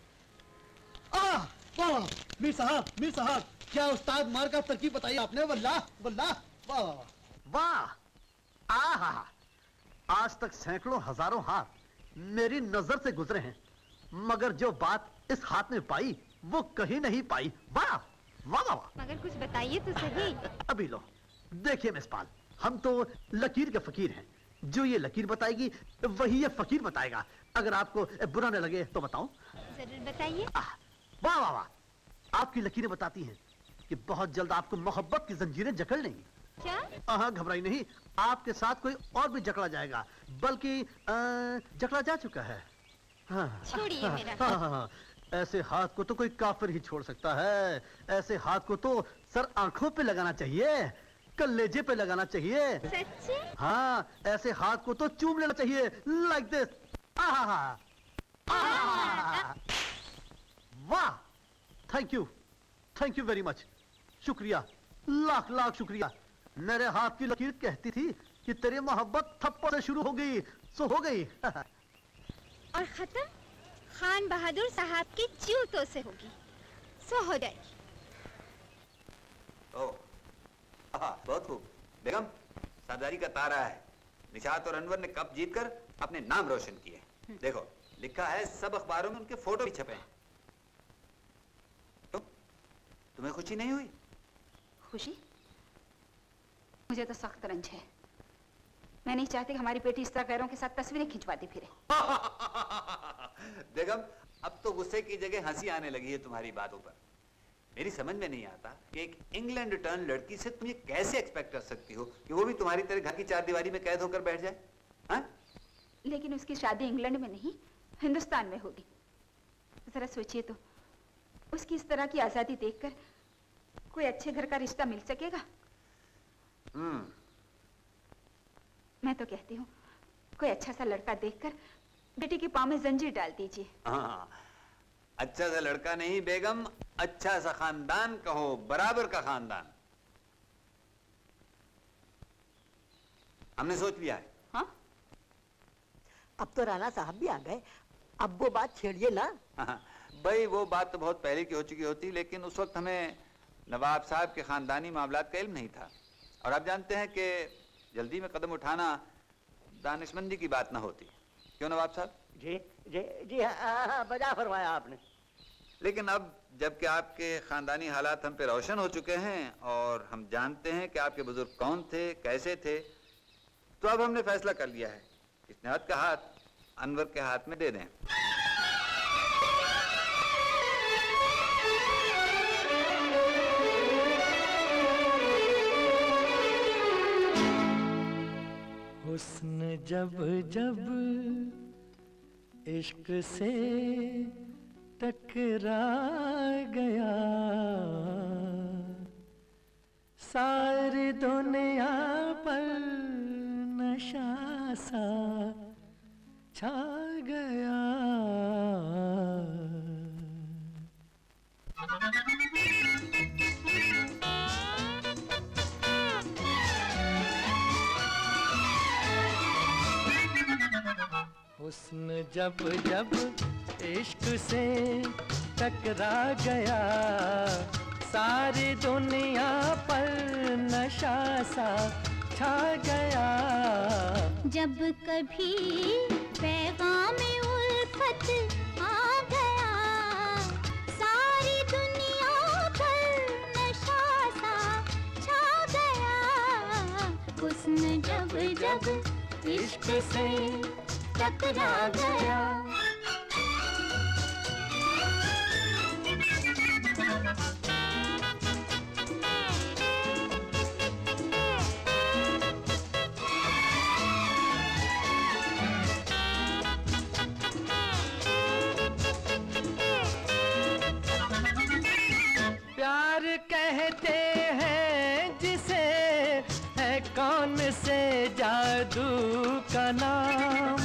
[SPEAKER 2] वाह मीर साहब, क्या उस्ताद मार का तरकीब बताई आपने। वल्लाह वल्लाह, वाह
[SPEAKER 12] वाह। आहा, आज तक सैकड़ों हजारों हाथ मेरी नजर से गुजरे हैं, मगर जो बात इस हाथ में पाई वो कहीं नहीं पाई। वाह वाह वाह।
[SPEAKER 4] मगर कुछ बताइए तो सही।
[SPEAKER 12] अभी लो, देखिए मिस पाल, हम तो लकीर के फकीर हैं। जो ये लकीर बताएगी वही ये फकीर बताएगा। अगर आपको बुरा न लगे तो बताऊं?
[SPEAKER 4] जरूर बताइए।
[SPEAKER 12] वाह वाह वाह, आपकी लकीरें बताती हैं कि बहुत जल्द आपको मोहब्बत की जंजीरें जकड़ लेंगी।
[SPEAKER 4] क्या?
[SPEAKER 12] हाँ, घबराई नहीं, आपके साथ कोई और भी जकड़ा जाएगा, बल्कि जकड़ा जा चुका है। हाँ,
[SPEAKER 4] छोड़िए मेरा
[SPEAKER 12] हाँ, हाँ, हाँ, ऐसे हाथ को तो कोई काफिर ही छोड़ सकता है। ऐसे हाथ को तो सर आंखों पे लगाना चाहिए, कलेजे पे लगाना चाहिए।
[SPEAKER 4] सच्ची?
[SPEAKER 12] हाँ, ऐसे हाथ को तो चूम लेना चाहिए, लाइक दिस। वाह, थैंक यू वेरी मच। शुक्रिया, लाख लाख शुक्रिया। मेरे हाथ की लकीर कहती थी कि तेरी मोहब्बत थप्पड़ से शुरू हो गई, सो हो गई।
[SPEAKER 4] और खत्म खान बहादुर साहब की जूतों से होगी, सो हो जाएगी।
[SPEAKER 7] बहुत खूब बेगम, सरदारी का तारा है। निशात और अनवर ने कप जीतकर अपने नाम रोशन किए। देखो लिखा है सब अखबारों में उनके फोटो भी छपे हैं। तुम्हें खुशी नहीं हुई?
[SPEAKER 13] खुशी? मुझे तो सख्त रंज है। मैं नहीं चाहती कि हमारी बेटी इस तरह गैरों के साथ तस्वीरें खिंचवाती फिरे।
[SPEAKER 7] बेगम अब तो गुस्से की जगह हंसी आने लगी है तुम्हारी बातों पर। मेरी समझ में नहीं आता कि एक इंग्लैंड रिटर्न लड़की से तुम ये कैसे एक्सपेक्ट कर सकती हो कि वो भी तुम्हारी तरह घर की चारदीवारी में कैद होकर बैठ जाए? हाँ?
[SPEAKER 13] लेकिन उसकी शादी इंग्लैंड में नहीं, हिंदुस्तान में होगी। जरा सोचिए तो, उसकी इस तरह की आजादी देखकर कोई अच्छे घर का रिश्ता मिल सकेगा? मैं तो कहती हूँ कोई अच्छा सा लड़का देखकर बेटी के पाँव में जंजीर डाल दीजिए।
[SPEAKER 7] हाँ, अच्छा सा लड़का नहीं बेगम, अच्छा सा खानदान कहो, बराबर का खानदान। हमने सोच लिया है।
[SPEAKER 13] हाँ?
[SPEAKER 1] अब तो राणा साहब भी आ गए, अब वो बात छेड़िए ना।
[SPEAKER 7] हाँ, भाई वो बात तो बहुत पहले की हो चुकी होती, लेकिन उस वक्त हमें नवाब साहब के खानदानी मामलात का इल्म नहीं था। और आप जानते हैं कि जल्दी में कदम उठाना दानिशमंदी की बात ना होती। क्यों नवाब साहब?
[SPEAKER 14] जी जी जी हाँ, बजा फरमाया आपने।
[SPEAKER 7] लेकिन अब जबकि आपके खानदानी हालात हम पे रोशन हो चुके हैं और हम जानते हैं कि आपके बुजुर्ग कौन थे, कैसे थे, तो अब हमने फैसला कर लिया है इस निहत का हाथ अनवर के हाथ में दे दें।
[SPEAKER 15] हुस्न जब जब इश्क से टकरा गया, सारी दुनिया पर नशा सा छा गया। हुस्न जब जब इश्क से टकरा गया, सारी दुनिया पर नशा सा छा गया।
[SPEAKER 10] जब कभी पैगाम उल्फत आ गया, सारी दुनिया पर नशा सा छा गया। हुस्न जब जब
[SPEAKER 15] इश्क से टकरा गया। प्यार कहते हैं जिसे, है कौन से जादू का नाम।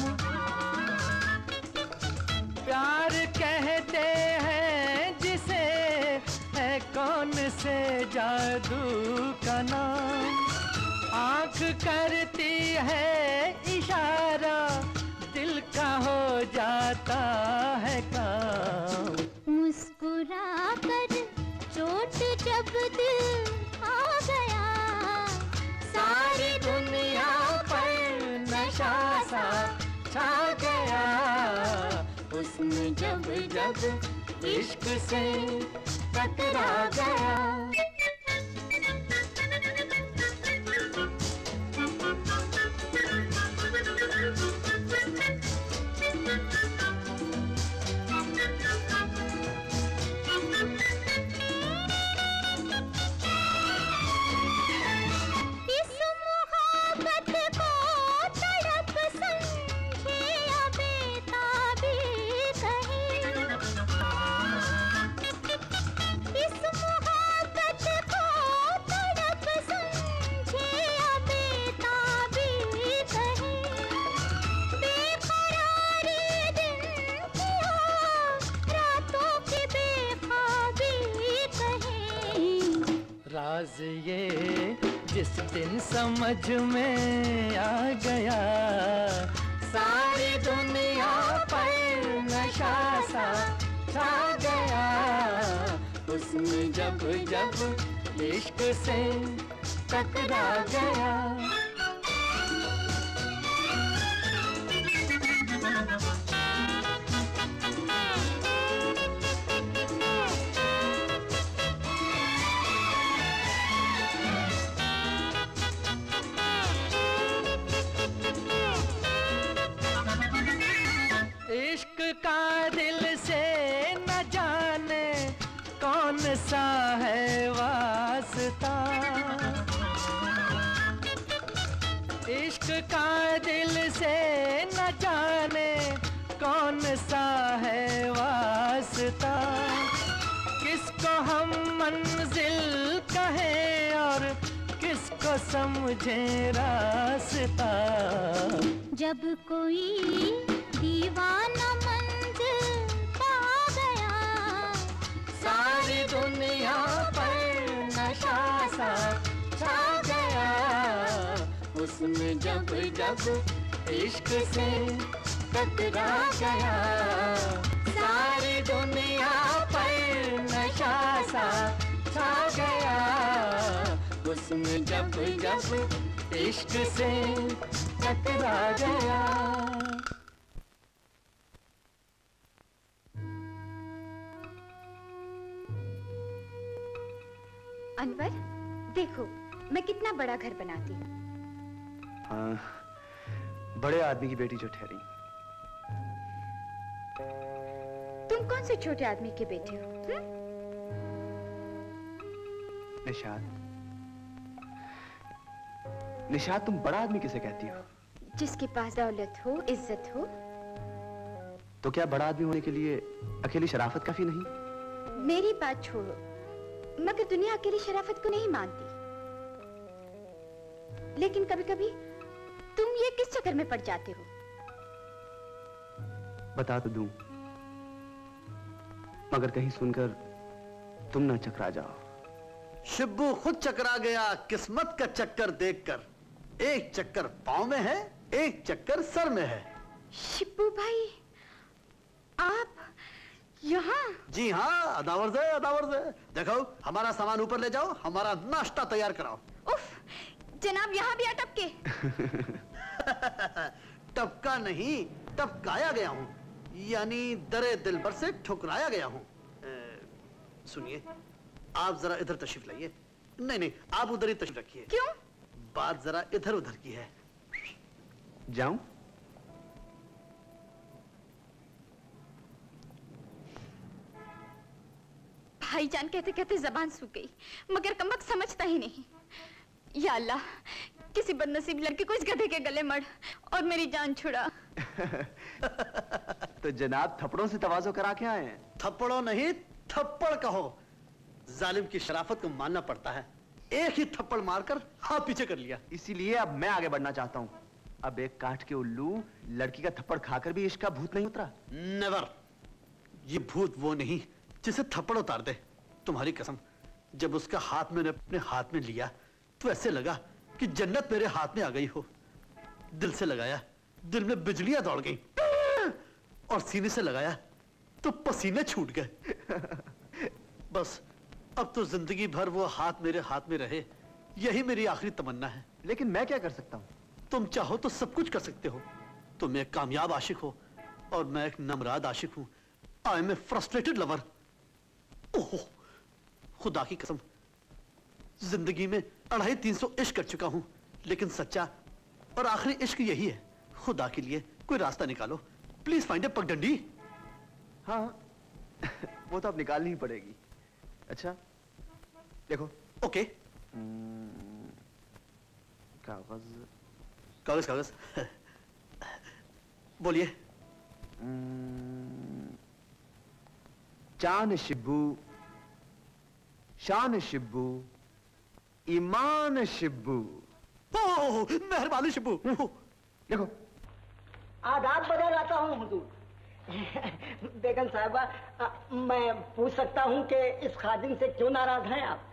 [SPEAKER 15] प्यार कहते हैं जिसे, है कौन से जादू का नाम। आँख करती है इशारा, दिल का हो जाता है काम।
[SPEAKER 10] मुस्कुरा कर चोट जब दिल आ गया,
[SPEAKER 15] सारी दुनिया पर नशा सा छा गया।
[SPEAKER 10] हुस्न जब
[SPEAKER 15] जब इश्क से टकरा गया। राज ये जिस दिन समझ में आ गया, सारी दुनिया पर नशा सा छा गया। उसमें जब जब इश्क से टकरा गया। का दिल से न जाने कौन सा है वास्ता, इश्क का दिल से न जाने कौन सा है वास्ता, किसको हम मंजिल कहें और किसको समझे रास्ता।
[SPEAKER 10] जब कोई दीवाना मंजिल पा गया,
[SPEAKER 15] सारी दुनिया पर नशा सा छा गया, उसमें जब जब इश्क से टकरा गया, सारी दुनिया पर नशा सा छा गया, उसमें जब जब इश्क से टकरा गया।
[SPEAKER 4] अनवर, देखो मैं कितना बड़ा घर बनाती हूँ।
[SPEAKER 6] हाँ, बड़े आदमी की बेटी जो ठहरी।
[SPEAKER 4] तुम कौन से छोटे आदमी के बेटे हो?
[SPEAKER 6] निशात, निशात तुम बड़ा आदमी किसे कहती हो?
[SPEAKER 4] जिसके पास दौलत हो, इज्जत हो।
[SPEAKER 6] तो क्या बड़ा आदमी होने के लिए अकेली शराफत काफी नहीं?
[SPEAKER 4] मेरी बात छोड़ो, मगर दुनिया अकेली शराफत को नहीं मानती। लेकिन कभी कभी तुम ये किस चक्कर में पड़ जाते हो?
[SPEAKER 6] बता तो दूं, मगर कहीं सुनकर तुम ना चकरा जाओ।
[SPEAKER 2] शिब्बू खुद चकरा गया किस्मत का चक्कर देखकर। एक चक्कर पांव में है, एक चक्कर सर में है।
[SPEAKER 4] शिब्बू भाई, आप यहाँ?
[SPEAKER 2] जी हाँ, अदावर से, अदावर से। देखो, हमारा सामान ऊपर ले जाओ, हमारा नाश्ता तैयार कराओ।
[SPEAKER 4] उफ, जनाब यहाँ भी अटपके।
[SPEAKER 2] टपका नहीं, टपकाया गया हूँ, यानी दरे दिलबर से ठुकराया गया हूँ। सुनिए, आप जरा इधर तशरीफ लाइए। नहीं नहीं, आप उधर ही तशरीफ रखिए।
[SPEAKER 4] क्यों?
[SPEAKER 2] बात जरा इधर उधर की है।
[SPEAKER 6] जाऊं?
[SPEAKER 4] भाईजान कहते कहते जबान सूख गई, मगर कमबख्त समझता ही नहीं। या अल्लाह, किसी बदनसीब लड़के को इस गधे के गले मर और मेरी जान छुड़ा।
[SPEAKER 6] तो जनाब थप्पड़ों से तवाज़ो करा के आए हैं?
[SPEAKER 2] थप्पड़ों नहीं, थप्पड़ कहो। जालिम की शराफत को मानना पड़ता है। एक ही थप्पड़ मारकर हाथ पीछे कर लिया।
[SPEAKER 6] इसीलिए अब मैं आगे बढ़ना चाहता हूँ। अब एक काठ के उल्लू लड़की का थप्पड़ खाकर भी इश्क का भूत नहीं उतरा।
[SPEAKER 2] नेवर। ये भूत वो नहीं जिसे थप्पड़ उतार दे। तुम्हारी कसम, जब उसका हाथ मैंने अपने हाथ में लिया तो ऐसे लगा कि जन्नत मेरे हाथ में आ गई हो। दिल से लगाया, दिल में बिजलियां दौड़ गई, और सीने से लगाया तो पसीने छूट गए। बस अब तो जिंदगी भर वो हाथ मेरे हाथ में रहे, यही मेरी आखिरी तमन्ना है।
[SPEAKER 6] लेकिन मैं क्या कर सकता हूँ?
[SPEAKER 2] तुम चाहो तो सब कुछ कर सकते हो। तुम एक कामयाब आशिक हो और मैं एक नमराद आशिक हूं। I am a frustrated lover. Oh, खुदा की कसम, जिंदगी में 250-300 इश्क कर चुका हूं, लेकिन सच्चा और आखिरी इश्क यही है। खुदा के लिए कोई रास्ता निकालो, प्लीज फाइंड ए पगडंडी।
[SPEAKER 6] हाँ, वो तो अब निकालनी ही पड़ेगी। अच्छा देखो।
[SPEAKER 2] ओके।
[SPEAKER 6] कागज
[SPEAKER 2] कागज कागज। बोलिए।
[SPEAKER 6] चान शिब्बू, शान शिब्बू, ईमान शिब्बू।
[SPEAKER 2] ओह, मेहरबानी शिब्बू।
[SPEAKER 6] देखो,
[SPEAKER 1] आदाब बदल आता हूँ हुजूर। बेगम साहिबा, मैं पूछ सकता हूँ कि इस खादिम से क्यों नाराज हैं आप?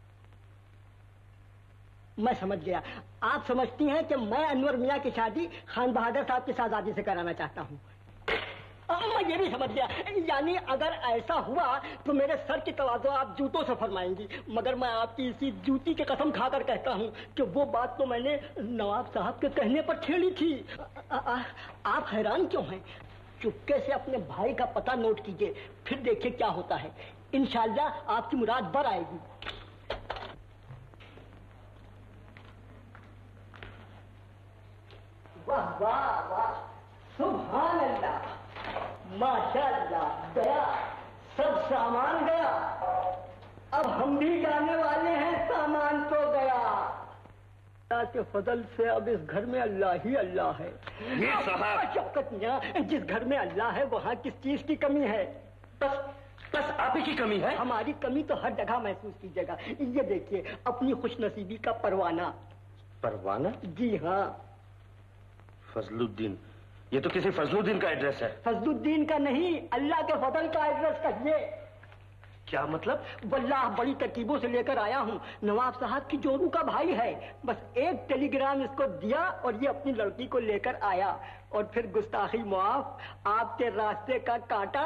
[SPEAKER 1] मैं समझ गया। आप समझती हैं कि मैं अनवर मियाँ की शादी खान बहादुर साहब की शहजादी से कराना चाहता हूँ। मैं ये भी समझ गया, यानी अगर ऐसा हुआ तो मेरे सर की तवाज़ो आप जूतों से फरमाएंगी। मगर मैं आपकी इसी जूती की कसम खाकर कहता हूँ कि वो बात तो मैंने नवाब साहब के कहने पर छेड़ी थी। आप हैरान क्यों हैं? चुपके से अपने भाई का पता नोट कीजिए, फिर देखिए क्या होता है। इंशाअल्लाह आपकी मुराद बर आएगी। वाह वाह वाह, सुभान अल्लाह। माशाअल्लाह गया, सब सामान गया। अब हम भी जाने वाले हैं, सामान तो गया। अल्लाह के फजल से अब इस घर में अल्लाह ही अल्लाह है।
[SPEAKER 9] ये साहब,
[SPEAKER 1] शौकत मियां, जिस घर में अल्लाह है वहाँ किस चीज की कमी है?
[SPEAKER 9] बस आप ही की कमी है।
[SPEAKER 1] हमारी कमी तो हर जगह महसूस कीजिएगा। ये देखिए अपनी खुशनसीबी का परवाना।
[SPEAKER 9] परवाना?
[SPEAKER 1] जी हाँ।
[SPEAKER 9] फजलुद्दीन, ये तो किसी फजलुद्दीन का एड्रेस है।
[SPEAKER 1] फजलुद्दीन का नहीं, अल्लाह के फजल का एड्रेस कहिए।
[SPEAKER 9] क्या मतलब?
[SPEAKER 1] वल्लाह बड़ी तरकीबों से लेकर आया हूँ। नवाब साहब की जोरू का भाई है। बस एक टेलीग्राम इसको दिया और ये अपनी लड़की को लेकर आया। और फिर गुस्ताखी मुआफ, आपके रास्ते का कांटा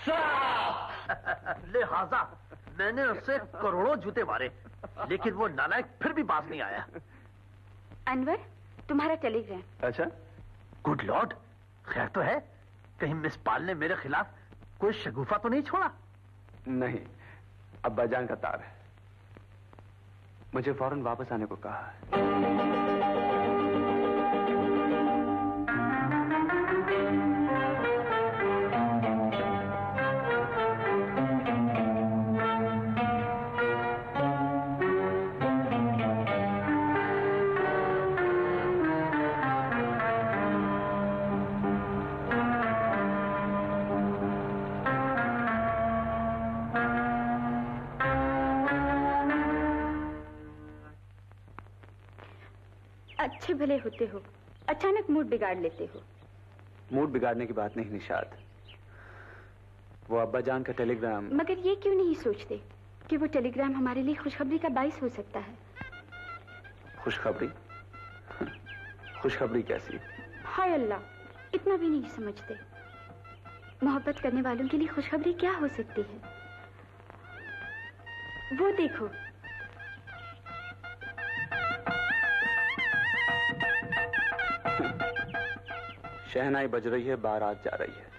[SPEAKER 1] साफ।
[SPEAKER 12] लिहाजा मैंने उससे करोड़ों जूते मारे, लेकिन वो नालायक फिर भी पास नहीं आया।
[SPEAKER 13] अनवर, तुम्हारा टेलीग्राम।
[SPEAKER 12] अच्छा, गुड लॉर्ड, खैर तो है? कहीं मिस पाल ने मेरे खिलाफ कोई शगुफा तो नहीं छोड़ा?
[SPEAKER 6] नहीं, अब्बा जान का तार है। मुझे फौरन वापस आने को कहा है।
[SPEAKER 13] अच्छे भले होते हो, अचानक मूड बिगाड़ लेते हो।
[SPEAKER 6] मूड बिगाड़ने की बात नहीं निशात, वो अब्बा जान का टेलीग्राम।
[SPEAKER 13] मगर ये क्यों नहीं सोचते कि वो टेलीग्राम हमारे लिए खुशखबरी का बाइस हो सकता है?
[SPEAKER 6] खुशखबरी? खुशखबरी कैसी?
[SPEAKER 13] हाय अल्लाह, इतना भी नहीं समझते। मोहब्बत करने वालों के लिए खुशखबरी क्या हो सकती है? वो देखो,
[SPEAKER 6] शहनाई बज रही है, बारात जा रही है,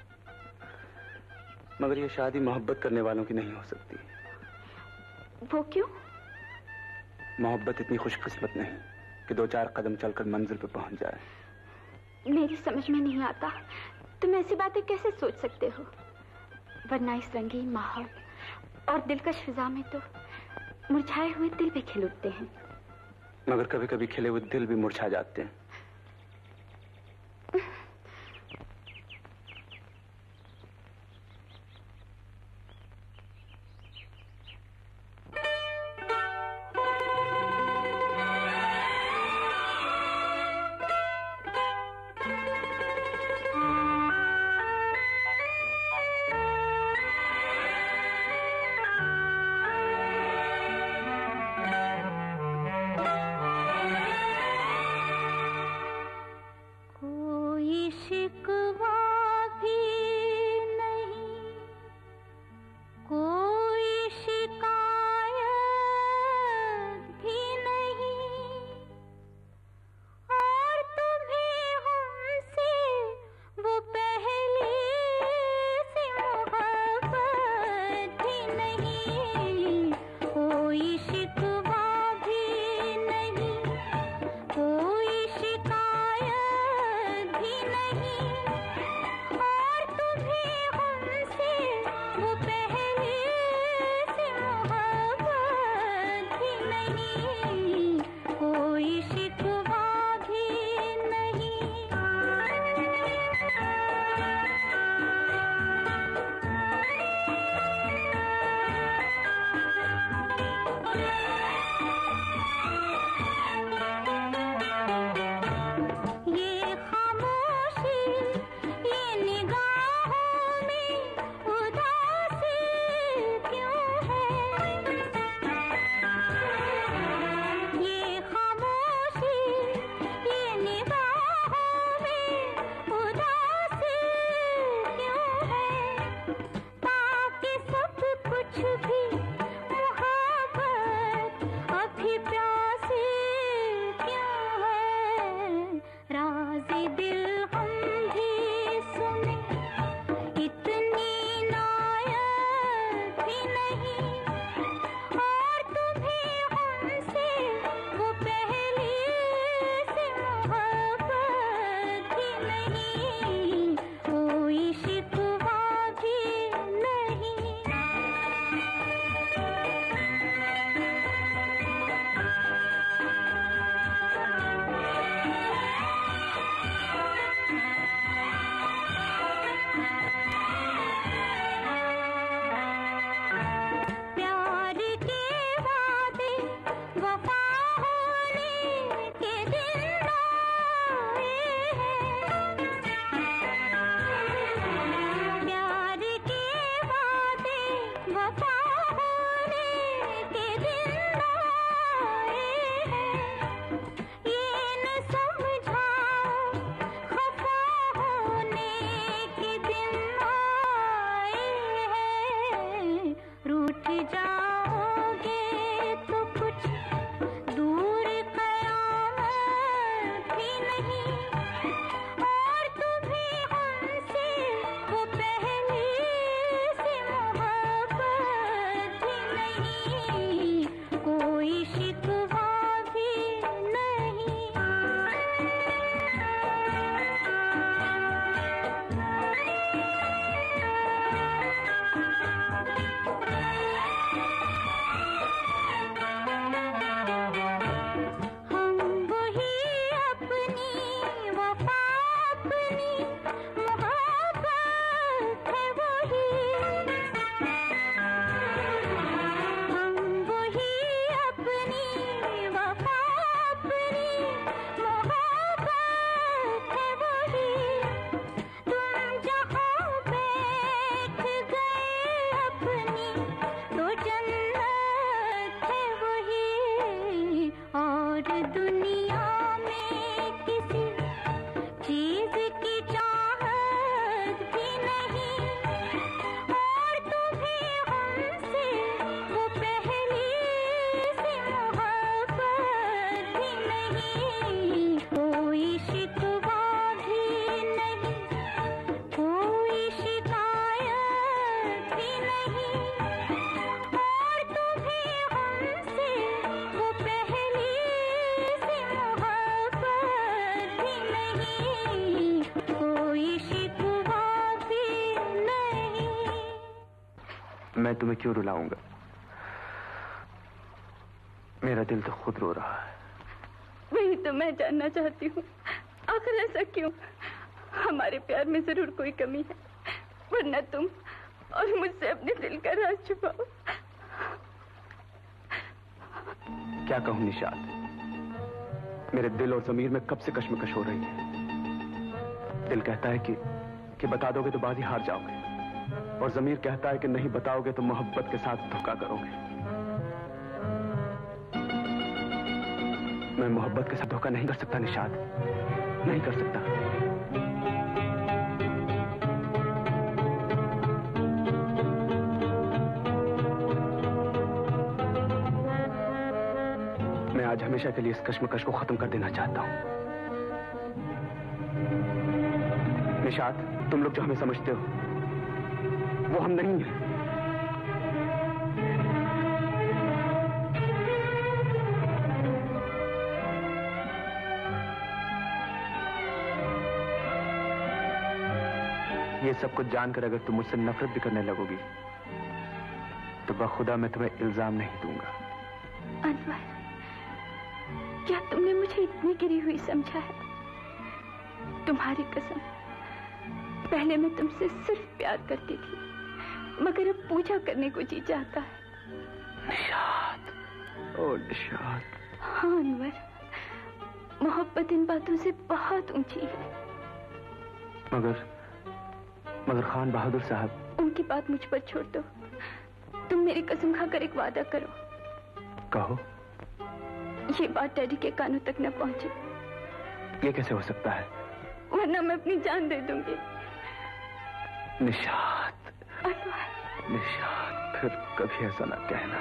[SPEAKER 6] मगर ये शादी मोहब्बत करने वालों की नहीं हो सकती।
[SPEAKER 13] वो क्यों?
[SPEAKER 6] मोहब्बत इतनी खुशकिस्मत नहीं कि 2-4 कदम चलकर मंजिल पे पहुंच जाए।
[SPEAKER 13] मेरी समझ में नहीं आता, तुम ऐसी बातें कैसे सोच सकते हो? वरना इस रंगीन माहौल और दिलकश फिजा में तो मुरझाए हुए दिल भी खिल उठते हैं।
[SPEAKER 6] मगर कभी कभी खिले हुए दिल भी मुरझा जाते हैं।
[SPEAKER 10] खामोशी ये निगाहों में उदासी जाओगे तो कुछ दूर कयामत भी नहीं, और तुम्हें हमसे वो पहले से मोहब्बत भी नहीं, कोई शिकवा भी नहीं। हम वही अपनी वफा अपनी मोहब्बत है वही, हम वही अपनी वफा अपनी मोहब्बत है वही। तुम जहाँ बैठ गए अपनी तो जन्नत है वही, और दुनिया में किसी चीज की चाहत भी नहीं, और तुम्हें हमसे वो पहली से मोहब्बत भी नहीं, कोई शिकवा भी नहीं, कोई शिकायत भी नहीं, और तुम्हें हमसे वो पहली से मोहब्बत भी नहीं, कोई शिकवा भी नहीं।
[SPEAKER 6] मैं तुम्हें क्यों रुलाऊंगा? मेरा दिल तो खुद रो रहा है।
[SPEAKER 13] वही तो मैं जानना चाहती हूँ, आखिर ऐसा क्यों? हमारे प्यार में जरूर कोई कमी है, वरना तुम और मुझसे अपने दिल का राज छुपाओ।
[SPEAKER 6] क्या कहूं निशात, मेरे दिल और जमीर में कब से कश्मकश हो रही है। दिल कहता है कि बता दोगे तो बाजी हार जाओगे, और जमीर कहता है कि नहीं बताओगे तो मोहब्बत के साथ धोखा करोगे। मैं मोहब्बत के साथ धोखा नहीं कर सकता निशात, नहीं कर सकता। मैं आज हमेशा के लिए इस कश्मकश को खत्म कर देना चाहता हूं। निशात, तुम लोग जो हमें समझते हो वो हम नहीं हैं। ये सब कुछ जानकर अगर तुम मुझसे नफरत भी करने लगोगी तो बखुदा मैं तुम्हें इल्जाम नहीं दूंगा।
[SPEAKER 13] अनवर, क्या तुमने मुझे इतनी गिरी हुई समझा है? तुम्हारी कसम, पहले मैं तुमसे सिर्फ प्यार करती थी, मगर अब पूजा करने को जी चाहता है।
[SPEAKER 6] निशात, ओ निशात।
[SPEAKER 13] हाँ अनवर, मोहब्बत इन बातों से बहुत ऊंची है।
[SPEAKER 6] मगर खान बहादुर साहब।
[SPEAKER 13] उनकी बात मुझ पर छोड़ दो, तुम मेरी कसम खाकर एक वादा करो।
[SPEAKER 6] कहो।
[SPEAKER 13] ये बात डैडी के कानों तक न पहुंचे।
[SPEAKER 6] ये कैसे हो सकता है?
[SPEAKER 13] वरना मैं अपनी जान दे दूंगी।
[SPEAKER 6] निशात, निशात, फिर कभी ऐसा न कहना।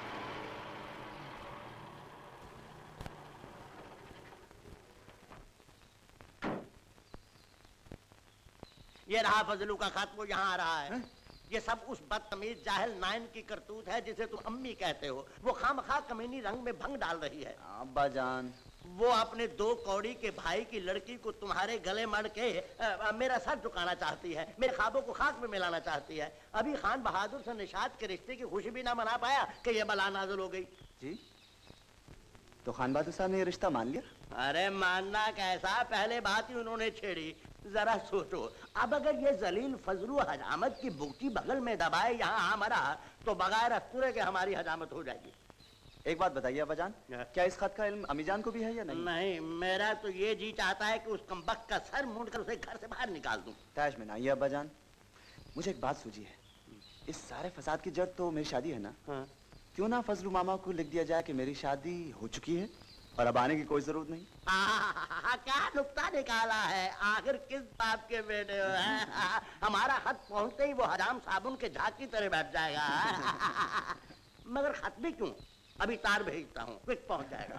[SPEAKER 14] ये रहा फजलू का खत, वो यहाँ आ रहा है। ये सब उस बदतमीज जाहिल नाइन की करतूत है जिसे तुम अम्मी कहते हो। वो खामखा कमीनी रंग में भंग डाल रही है।
[SPEAKER 6] अब्बा जान,
[SPEAKER 14] वो अपने 2 कौड़ी के भाई की लड़की को तुम्हारे गले मड़ के मेरा सर झुकाना चाहती है, मेरे ख्वाबों को खाक में मिलाना चाहती है। अभी खान बहादुर से निशात के रिश्ते की खुशी भी ना मना पाया कि ये बला नाज़िल हो गई।
[SPEAKER 6] जी, तो खान बहादुर साहब ने ये रिश्ता मान लिया?
[SPEAKER 14] अरे मानना कैसा, पहले बात ही उन्होंने छेड़ी। जरा सोचो, अब अगर ये जलील फजलू हजामत की बुगटी बगल में दबाए यहाँ मरा तो बगैर अस्तूरे के हमारी हजामत हो जाएगी।
[SPEAKER 6] एक बात बताइए अब्बाजान, क्या इस खत का इल्म अमीजान को भी है या नहीं?
[SPEAKER 14] नहीं, मेरा तो ये जी चाहता है कि उस कमबख्त का सर मूंड कर उसे घर से बाहर निकाल दूं।
[SPEAKER 6] तैश में ना आइए अब्बाजान, मुझे एक बात सूझी है। इस सारे फसाद की जड़ तो मेरी शादी है ना? हाँ। क्यों ना फजलू मामा को लिख दिया जाए कि मेरी शादी हो चुकी है और अब आने की कोई जरूरत नहीं।
[SPEAKER 14] क्या नुक्ता निकाला है, आखिर किस बाप के बेटे हो? हमारा खत पहुंचते ही वो हराम साबुन के झाग की तरह बैठ जाएगा। मगर खत भी क्यों, अभी तार भेजता हूँ, क्विक पहुंच जाएगा।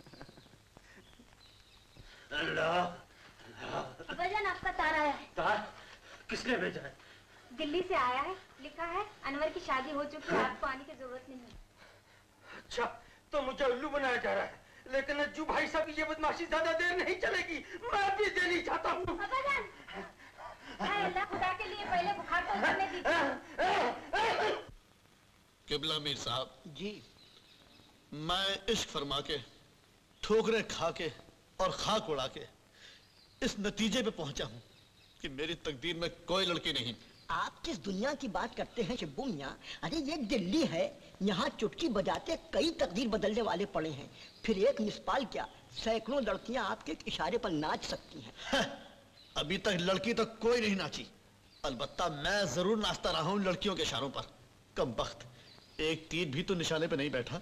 [SPEAKER 13] अब्बाजान, आपका तार आया है।
[SPEAKER 9] तार किसने भेजा है?
[SPEAKER 13] दिल्ली से आया है, लिखा है अनवर की शादी हो चुकी है, आपको आने की जरूरत नहीं है।
[SPEAKER 9] अच्छा, तो मुझे उल्लू बनाया जा रहा है, लेकिन अज्जू भाई साहब ये बदमाशी ज्यादा देर नहीं चलेगी, मैं भी देनी चाहता हूँ।
[SPEAKER 13] अब्बाजान, अल्लाह खुदा के लिए पहले बुखार को उतरने दीजिए।
[SPEAKER 2] किबला मीर साहब जी, मैं इश्क फरमा के, ठोकरें खा के और खाक उड़ा के इस नतीजे पे पहुंचा हूं कि मेरी तकदीर में कोई लड़की नहीं।
[SPEAKER 1] आप किस दुनिया की बात करते हैं शिब्बू मियां? अरे ये दिल्ली है, यहाँ चुटकी बजाते कई तकदीर बदलने वाले पड़े हैं। फिर एक मिसपाल क्या, सैकड़ों लड़कियां आपके एक इशारे पर नाच सकती हैं।
[SPEAKER 2] अभी तक लड़की तो कोई नहीं नाची, अलबत्ता मैं जरूर नाचता रहा हूं लड़कियों के इशारों पर। कम वक्त, एक तीर भी तो निशाने पे नहीं बैठा।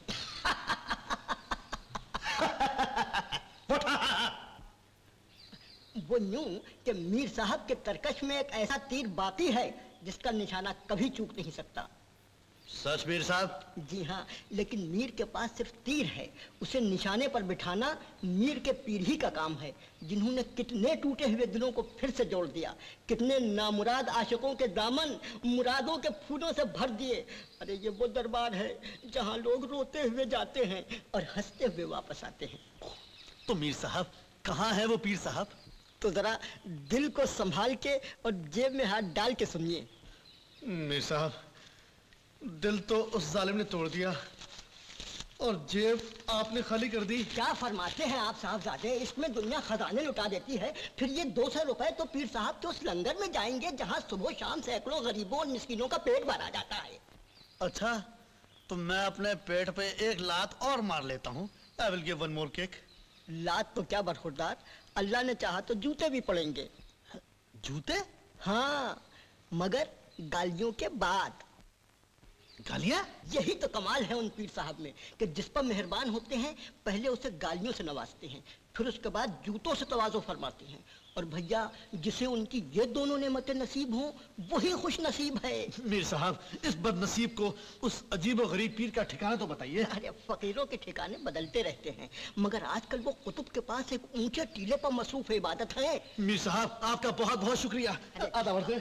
[SPEAKER 1] वो यूं कि मीर साहब के तरकश में एक ऐसा तीर बाकी है जिसका निशाना कभी चूक नहीं सकता।
[SPEAKER 2] सच मीर साहब?
[SPEAKER 1] जी हाँ, लेकिन मीर के पास सिर्फ तीर है, उसे निशाने पर बिठाना मीर के पीर ही का काम है, जिन्होंने कितने टूटे हुए दिलों को फिर से जोड़ दिया, कितने नामुराद आशिकों के दामन मुरादों के फूलों से भर दिए। अरे ये वो दरबार है जहाँ लोग रोते हुए जाते हैं और हंसते हुए वापस आते हैं।
[SPEAKER 2] तो मीर साहब कहाँ है वो पीर साहब?
[SPEAKER 1] तो जरा दिल को संभाल के और जेब में हाथ डाल के सुनिए।
[SPEAKER 2] मीर साहब, दिल तो उस जालिम ने तोड़ दिया और जेब आपने खाली कर दी।
[SPEAKER 1] क्या फरमाते हैं आप साहबजादे, इसमें दुनिया खजाने लुटा देती है। फिर ये 200 रुपए तो पीर साहब के उस लंगर में जाएंगे जहाँ सुबह शाम सैकड़ों गरीबों और मिस्किनों का पेट भरा जाता है।
[SPEAKER 2] अच्छा, तो मैं अपने पेट पे एक लात और मार लेता हूँ। I will give one more kick.
[SPEAKER 1] लात तो क्या बरखुरदार, अल्लाह ने चाहा तो जूते भी पड़ेंगे।
[SPEAKER 2] जूते?
[SPEAKER 1] हाँ, मगर गालियों के बाद।
[SPEAKER 2] गालियां?
[SPEAKER 1] यही तो कमाल है उन पीर साहब में कि जिस पर मेहरबान होते हैं पहले उसे गालियों से नवाजते हैं, फिर उसके बाद जूतों से तवाज़ो फरमाते हैं। और भैया, जिसे उनकी ये दोनों नेमतें नसीब हों वही खुश नसीब है।
[SPEAKER 2] मीर साहब, इस बदनसीब को उस अजीब और गरीब पीर का ठिकाना तो बताइए।
[SPEAKER 1] अरे फकीरों के ठिकाने बदलते रहते हैं, मगर आजकल वो कुतुब के पास एक ऊंचे टीले पर मसरूफ इबादत है।
[SPEAKER 2] मीर साहब, आपका बहुत बहुत शुक्रिया। आधा बढ़ते।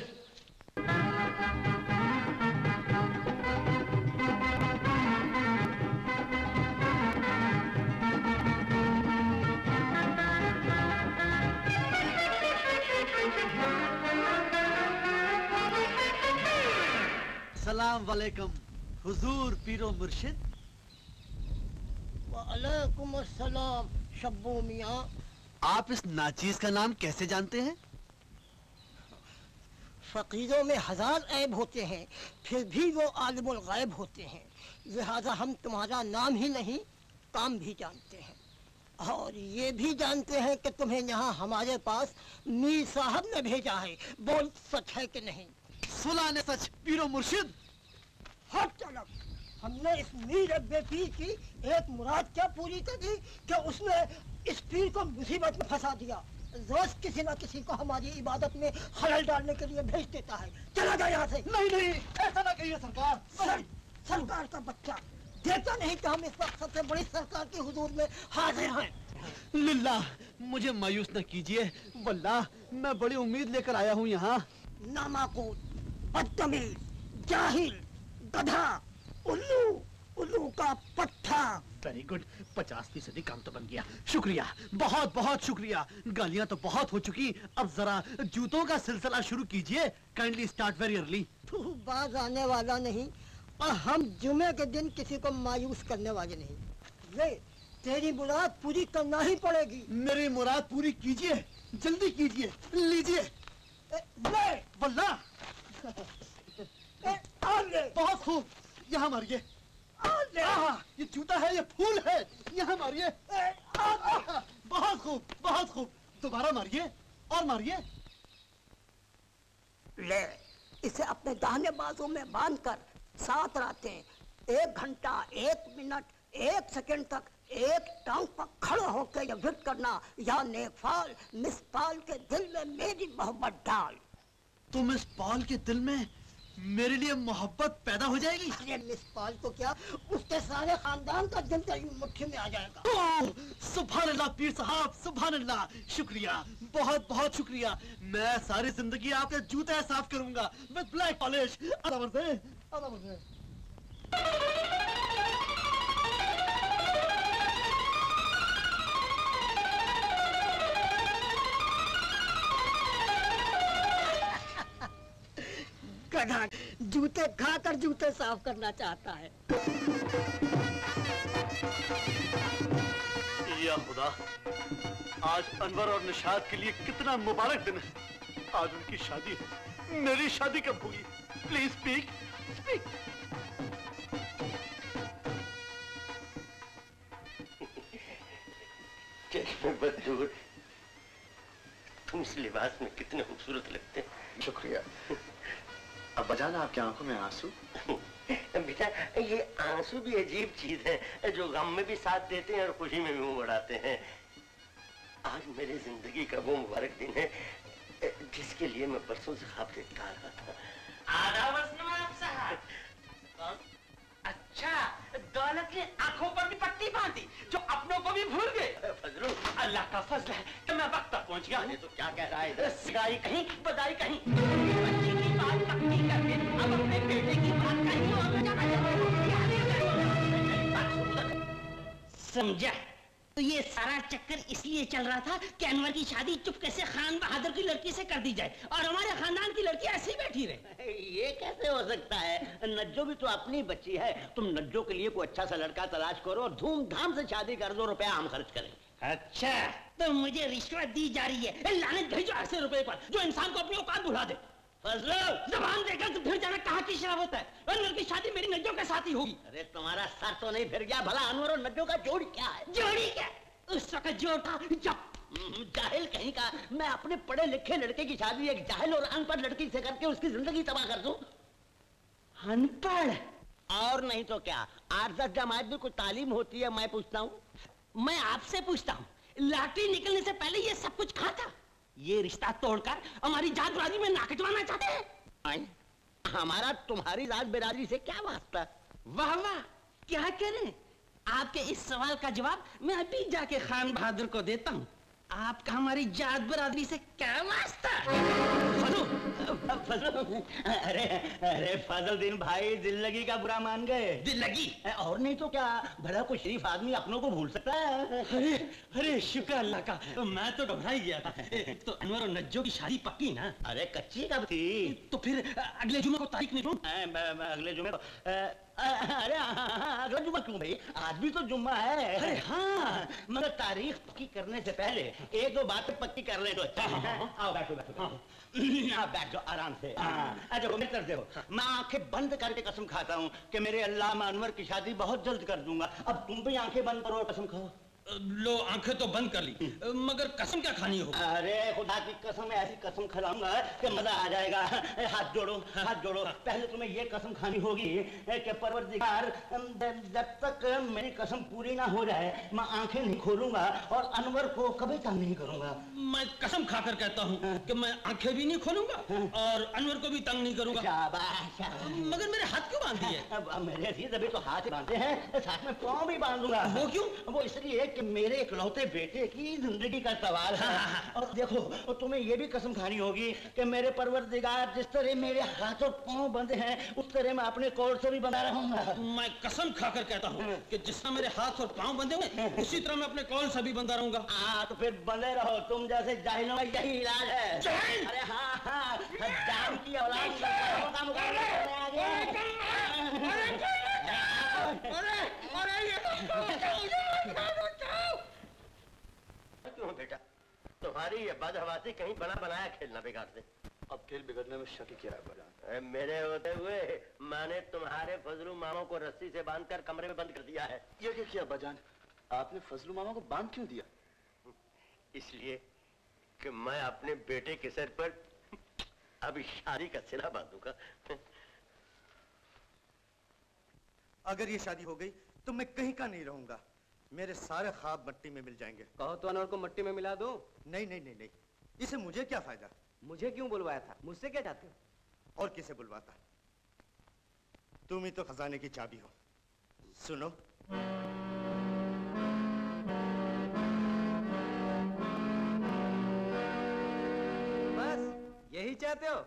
[SPEAKER 12] सलाम वालेकुम हुजूर पीरो मुर्शिद।
[SPEAKER 1] वालेकुम अस्सलाम शब्बू मियां।
[SPEAKER 12] आप इस नाचीज का नाम कैसे जानते हैं?
[SPEAKER 1] फकीरों में हजार ऐब होते हैं, फिर भी वो आलिमुल गैब होते हैं, लिहाजा हम तुम्हारा नाम ही नहीं काम भी जानते हैं। और ये भी जानते हैं कि तुम्हें यहाँ हमारे पास मीर साहब ने भेजा है। बोल, सच है कि नहीं?
[SPEAKER 12] सुला ने सच पीरो मुर्शिद।
[SPEAKER 1] हट चलक, हमने इस मीर बेपीर की एक मुराद क्या पूरी कर दी कि उसने इस पीर को मुसीबत में फंसा दिया। रोज किसी न किसी को हमारी इबादत में खलल डालने के लिए भेज देता है। चला जा यहाँ से।
[SPEAKER 12] नहीं नहीं, ऐसा ना कहिए सरकार।
[SPEAKER 1] सरकार का बच्चा, देखता नहीं कि हम इस वक्त सबसे बड़ी सरकार के हुजूर में हाजिर हैं।
[SPEAKER 12] लिल्लाह, मुझे मायूस न कीजिए, वल्लाह मैं बड़ी उम्मीद लेकर आया हूँ यहाँ।
[SPEAKER 1] नामाकूल, बदतमीज, जाहिल, गधा, उल्लू, उल्लू का पट्टा।
[SPEAKER 12] वेरी गुड, 50% काम तो बन गया। शुक्रिया, बहुत बहुत शुक्रिया। गालियां तो बहुत हो चुकी, अब जरा जूतों का सिलसिला शुरू कीजिए। Kindly start very early.
[SPEAKER 1] तू बाज आने वाला नहीं और हम जुमे के दिन किसी को मायूस करने वाले नहीं। ले, तेरी मुराद पूरी करना ही पड़ेगी।
[SPEAKER 12] मेरी मुराद पूरी कीजिए, जल्दी कीजिए, लीजिए।
[SPEAKER 1] ले
[SPEAKER 12] वल्लाह। बहुत खूब, यहाँ मारिए। ये जूता है, ये फूल है, यहाँ मारिए। बहुत खूब, बहुत खूब। दोबारा मारिए और मारिए।
[SPEAKER 1] ले, इसे अपने दाहिने बाजू में बांधकर 7 रातें 1 घंटा 1 मिनट 1 सेकंड तक एक टांग पर खड़ा होकर ये जिद करना, या नेकफाल मिस पाल के दिल में मेरी मोहब्बत डाल।
[SPEAKER 2] तो मिस पाल के दिल में मेरे लिए मोहब्बत पैदा हो जाएगी?
[SPEAKER 1] अरे मिस पाल को क्या, उसके सारे खानदान का दिल तेरी मुट्ठी में आ जाएगा।
[SPEAKER 2] सुभान अल्लाह पीर साहब, सुभान अल्लाह, शुक्रिया, बहुत बहुत शुक्रिया। मैं सारी जिंदगी आपके जूते साफ करूंगा विद ब्लैक पॉलिश।
[SPEAKER 1] गधा जूते खाकर जूते साफ करना चाहता है।
[SPEAKER 2] या खुदा, आज अनवर और निशात के लिए कितना मुबारक दिन है। आज उनकी शादी है, मेरी शादी कब होगी? Please speak speak.
[SPEAKER 14] बदूर, तुम इस लिबास में कितने खूबसूरत लगते हैं।
[SPEAKER 6] शुक्रिया। अब बजाना आपकी आंखों में आंसू?
[SPEAKER 14] बेटा, ये आंसू भी अजीब चीज है जो गम में भी साथ देते हैं और खुशी में भी मुंह बढ़ाते हैं। आज मेरी जिंदगी का वो मुबारक दिन है जिसके लिए मैं परसों से ख्वाब देखता आ रहा था।
[SPEAKER 16] आदाब नवाब साहब। अच्छा, दौलत ने आंखों पर भी पट्टी बांधी जो अपनों को भी भूल गए।
[SPEAKER 14] फजलू,
[SPEAKER 16] अल्लाह का फजल है कि मैं वक्त तक पहुंच गया।
[SPEAKER 14] तो क्या कह रहा है?
[SPEAKER 16] सिगाई कहीं बदाई कहीं, बच्ची की बात पक्की करके अब अपने बेटे की बात कहीं समझा। तो ये सारा चक्कर इसलिए चल रहा था कि अनवर की शादी चुपके से खान बहादुर की लड़की से कर दी जाए और हमारे खानदान की लड़की ऐसे ही बैठी रहे।
[SPEAKER 14] ये कैसे हो सकता है? नज्जो भी तो अपनी बच्ची है। तुम नज्जो के लिए कोई अच्छा सा लड़का तलाश करो और धूमधाम से शादी कर दो, रुपया हम खर्च करें।
[SPEAKER 16] अच्छा, तो मुझे रिश्वत दी जा रही है। लानत भेजो ऐसे रुपए पर जो इंसान को अपनी औकात भुला दे।
[SPEAKER 14] फजलो,
[SPEAKER 16] जबान देकर तो फिर जाना कहाँ की शराबत है? अनवर की शादी मेरी नज्जो के साथ ही होगी।
[SPEAKER 14] अरे तुम्हारा सर तो नहीं फिर गया? भला अनवर और नज्जो का जोड़ी क्या है?
[SPEAKER 16] जोड़ी क्या? उस वक्त जो था जब
[SPEAKER 14] जाहिल कहीं का, मैं अपने पढ़े लिखे लड़के की शादी एक जाहिल और अनपढ़ लड़की से करके उसकी जिंदगी तबाह कर दूं?
[SPEAKER 16] अनपढ़?
[SPEAKER 14] और नहीं तो क्या। 8-10 जमात में कोई तालीम होती है? मैं पूछता हूँ।
[SPEAKER 16] मैं आपसे पूछता हूँ, लॉटरी निकलने से पहले ये सब कुछ कहा था? ये रिश्ता तोड़कर हमारी जात बिरादरी में ना कटवाना चाहते हैं?
[SPEAKER 14] हमारा तुम्हारी जात बिरादरी से क्या वास्ता?
[SPEAKER 16] वाह वाह, क्या करें? आपके इस सवाल का जवाब मैं अभी जाके खान बहादुर को देता हूँ। आपका हमारी जात बिरादरी से क्या वास्ता?
[SPEAKER 14] अरे अरे फजलुद्दीन भाई, दिल लगी का बुरा मान गए।
[SPEAKER 16] दिल लगी?
[SPEAKER 14] और नहीं तो क्या, भला कोई शरीफ आदमी अपनों को भूल सकता है?
[SPEAKER 16] अरे अरे शुक्र अल्लाह का, मैं तो घबरा ही गया था। तो अनवर और नज्जो की शादी पक्की ना?
[SPEAKER 14] अरे कच्ची कब थी?
[SPEAKER 16] तो फिर अगले जुमे को तारीख निकलूं?
[SPEAKER 14] अगले जुमे को? अरे अगला जुम्मा क्यों भाई? आज भी तो जुम्मा है।
[SPEAKER 16] अरे हाँ,
[SPEAKER 14] मगर तारीख पक्की करने से पहले एक दो बातें पक्की कर ले तो अच्छा है। आओ बैठो बैठो। आप बैठ जाओ आराम से। देखो मेरी तरफ देखो, मैं आंखें बंद करके कसम खाता हूँ कि मेरे अल्लाह मैं अनवर की शादी बहुत जल्द कर दूंगा। अब तुम भी आंखें बंद करो और कसम खाओ।
[SPEAKER 16] लो, आंखें तो बंद कर ली, मगर कसम क्या खानी हो?
[SPEAKER 14] अरे खुदा की कसम, ऐसी कसम खिलाऊंगा कि मजा आ जाएगा। हाथ जोड़ो हाथ जोड़ो। पहले तुम्हें ये कसम खानी होगी कि परवरदिगार, जब तक मेरी कसम पूरी ना हो जाए मैं आंखें नहीं खोलूंगा और अनवर को कभी तंग नहीं करूंगा।
[SPEAKER 16] मैं कसम खाकर कहता हूँ कि मैं आंखें भी नहीं खोलूंगा और अनवर को भी तंग नहीं करूंगा।
[SPEAKER 14] शाबाश।
[SPEAKER 16] मगर मेरे हाथ क्यों बांध दिए?
[SPEAKER 14] मेरे अजीज अभी तो हाथ बांधे हैं, साथ में पाँव भी बांधूंगा।
[SPEAKER 16] वो क्यों?
[SPEAKER 14] वो इसलिए कि मेरे इकलौते बेटे की जिंदगी का सवाल है। और देखो, तुम्हें ये भी कसम खानी होगी कि मेरे परवरदिगार जिस तरह मेरे हाथ और पांव बंधे हैं उस तरह मैं अपने कौल से भी बंधा रहूंगा।
[SPEAKER 16] मैं कसम खाकर कहता हूँ कि जिस तरह मेरे हाथ और पांव बंधे हुए उसी तरह मैं अपने कौल से भी बंधा रहूंगा।
[SPEAKER 14] तो फिर बंधे रहो। तुम जैसे जाहिलों का यही इलाज है।
[SPEAKER 16] जाहिल?
[SPEAKER 14] अरे हाँ, जान की औलाद का मुकाबला करने आ गए।
[SPEAKER 16] क्यों बेटा, तुम्हारी ये बदहवासी कहीं बना बनाया खेलना बिगाड़ दे।
[SPEAKER 6] अब खेल बिगड़ने में शक क्या है बजान?
[SPEAKER 14] मेरे होते हुए मैंने तुम्हारे फजलू मामा को रस्सी से बांधकर कमरे में बंद कर दिया है।
[SPEAKER 6] ये क्या किया बजान? आपने फजलू मामा को बांध क्यों दिया?
[SPEAKER 14] इसलिए कि मैं अपने बेटे के सर पर अभी शादी का सिला बांधूंगा।
[SPEAKER 2] अगर ये शादी हो गई तो मैं कहीं का नहीं रहूंगा।
[SPEAKER 8] मेरे सारे ख्वाब मिट्टी में मिल जाएंगे।
[SPEAKER 17] कहो तो अनवर को मिट्टी में मिला दूं?
[SPEAKER 8] नहीं नहीं नहीं नहीं, इसे मुझे क्या फायदा?
[SPEAKER 17] मुझे क्यों बुलवाया था? मुझसे क्या चाहते हो?
[SPEAKER 8] और किसे बुलवाता? तुम ही तो खजाने की चाबी हो। सुनो,
[SPEAKER 17] बस यही चाहते हो?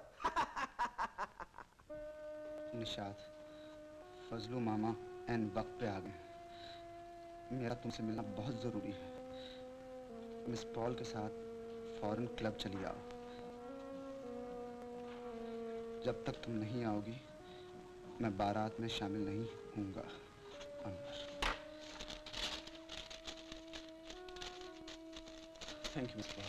[SPEAKER 6] निशात, फजलू मामा एन वक्त पे आ गए। मेरा तुमसे मिलना बहुत जरूरी है। मिस पॉल के साथ फौरन क्लब चली आओ। जब तक तुम नहीं आओगी मैं बारात में शामिल नहीं होऊंगा। Anwar. Thank you Miss Paul.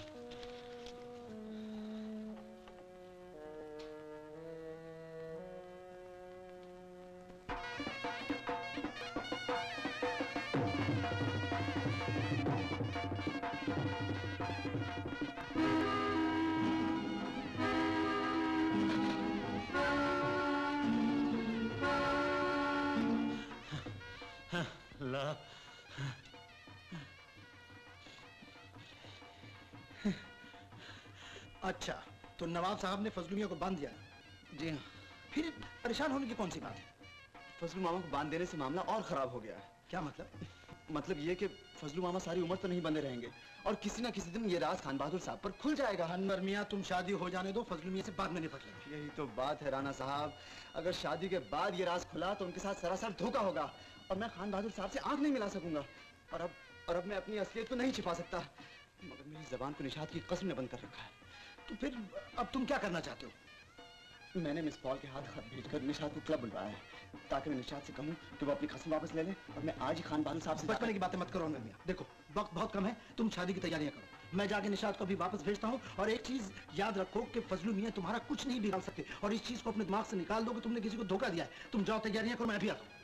[SPEAKER 8] अच्छा, तो नवाब साहब ने फजलू मियां को बांध दिया?
[SPEAKER 6] जी हाँ।
[SPEAKER 8] फिर परेशान होने की कौन सी बात है?
[SPEAKER 6] फजलू मामा को बांध देने से मामला और खराब हो गया है।
[SPEAKER 8] क्या मतलब?
[SPEAKER 6] मतलब ये कि फजलू मामा सारी उम्र तो नहीं बंधे रहेंगे और किसी ना किसी दिन ये राज खान बहादुर साहब पर खुल जाएगा।
[SPEAKER 8] अनवर मियां, तुम शादी हो जाने दो, फजलू मियां से बाद में निपट लेंगे।
[SPEAKER 6] यही तो बात है राणा साहब, अगर शादी के बाद ये राज खुला तो उनके साथ सरासर धोखा होगा और मैं खान बहादुर साहब से आंख नहीं मिला सकूंगा। और अब मैं अपनी असलियत तो नहीं छिपा सकता, मगर मेरी जबान को निशात की कसम ने बंद कर रखा है।
[SPEAKER 8] तो फिर अब तुम क्या करना चाहते हो?
[SPEAKER 6] मैंने मिस पॉल के हाथ खत भेजकर निशात को क्लब बुलवाया है ताकि मैं निशात से कहूं कि वो अपनी कसम वापस ले ले और मैं आज ही खान बहादुर साहब से
[SPEAKER 8] बचपने की बातें मत करो अनवर मियां। देखो वक्त बहुत कम है, तुम शादी की तैयारियां करो। मैं जाके निशात को अभी वापस भेजता हूँ। और एक चीज याद रखो कि फजलू मियां तुम्हारा कुछ नहीं बिगाड़ सकते और इस चीज को अपने दिमाग से निकाल दो कि तुमने किसी को धोखा दिया है। तुम जाओ तैयारियां करो, मैं अभी आता हूँ।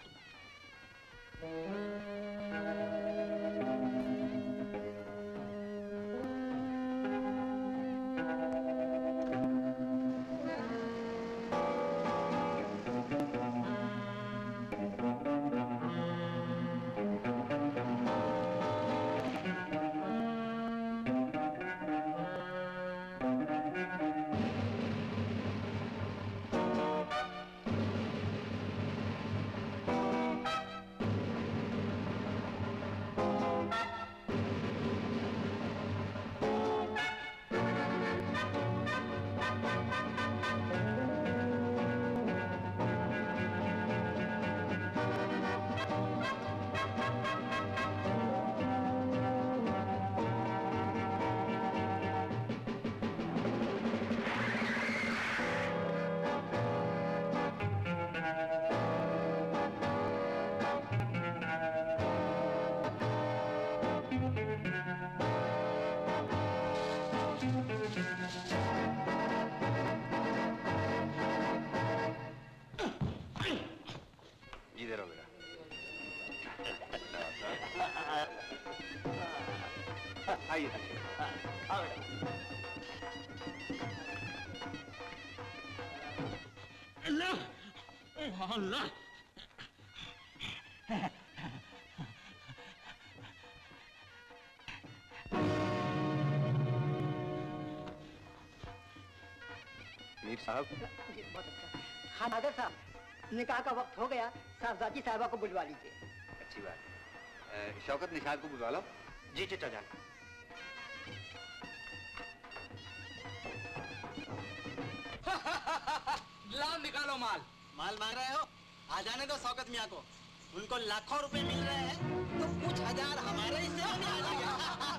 [SPEAKER 6] मीर साहब।
[SPEAKER 1] बहुत अच्छा। खान बहादुर साहब, निकाह का वक्त हो गया, साहबजादी साहिबा को बुलवा लीजिए।
[SPEAKER 7] अच्छी बात है। शौकत निशात को बुलवा लो।
[SPEAKER 8] जी चचा जान।
[SPEAKER 16] लाओ निकालो माल। माल मांग रहे हो? आ जाने दो शौकत मियां को। उनको लाखों रुपए मिल रहे हैं तो कुछ हजार हमारे हिस्से में आ जाएगा।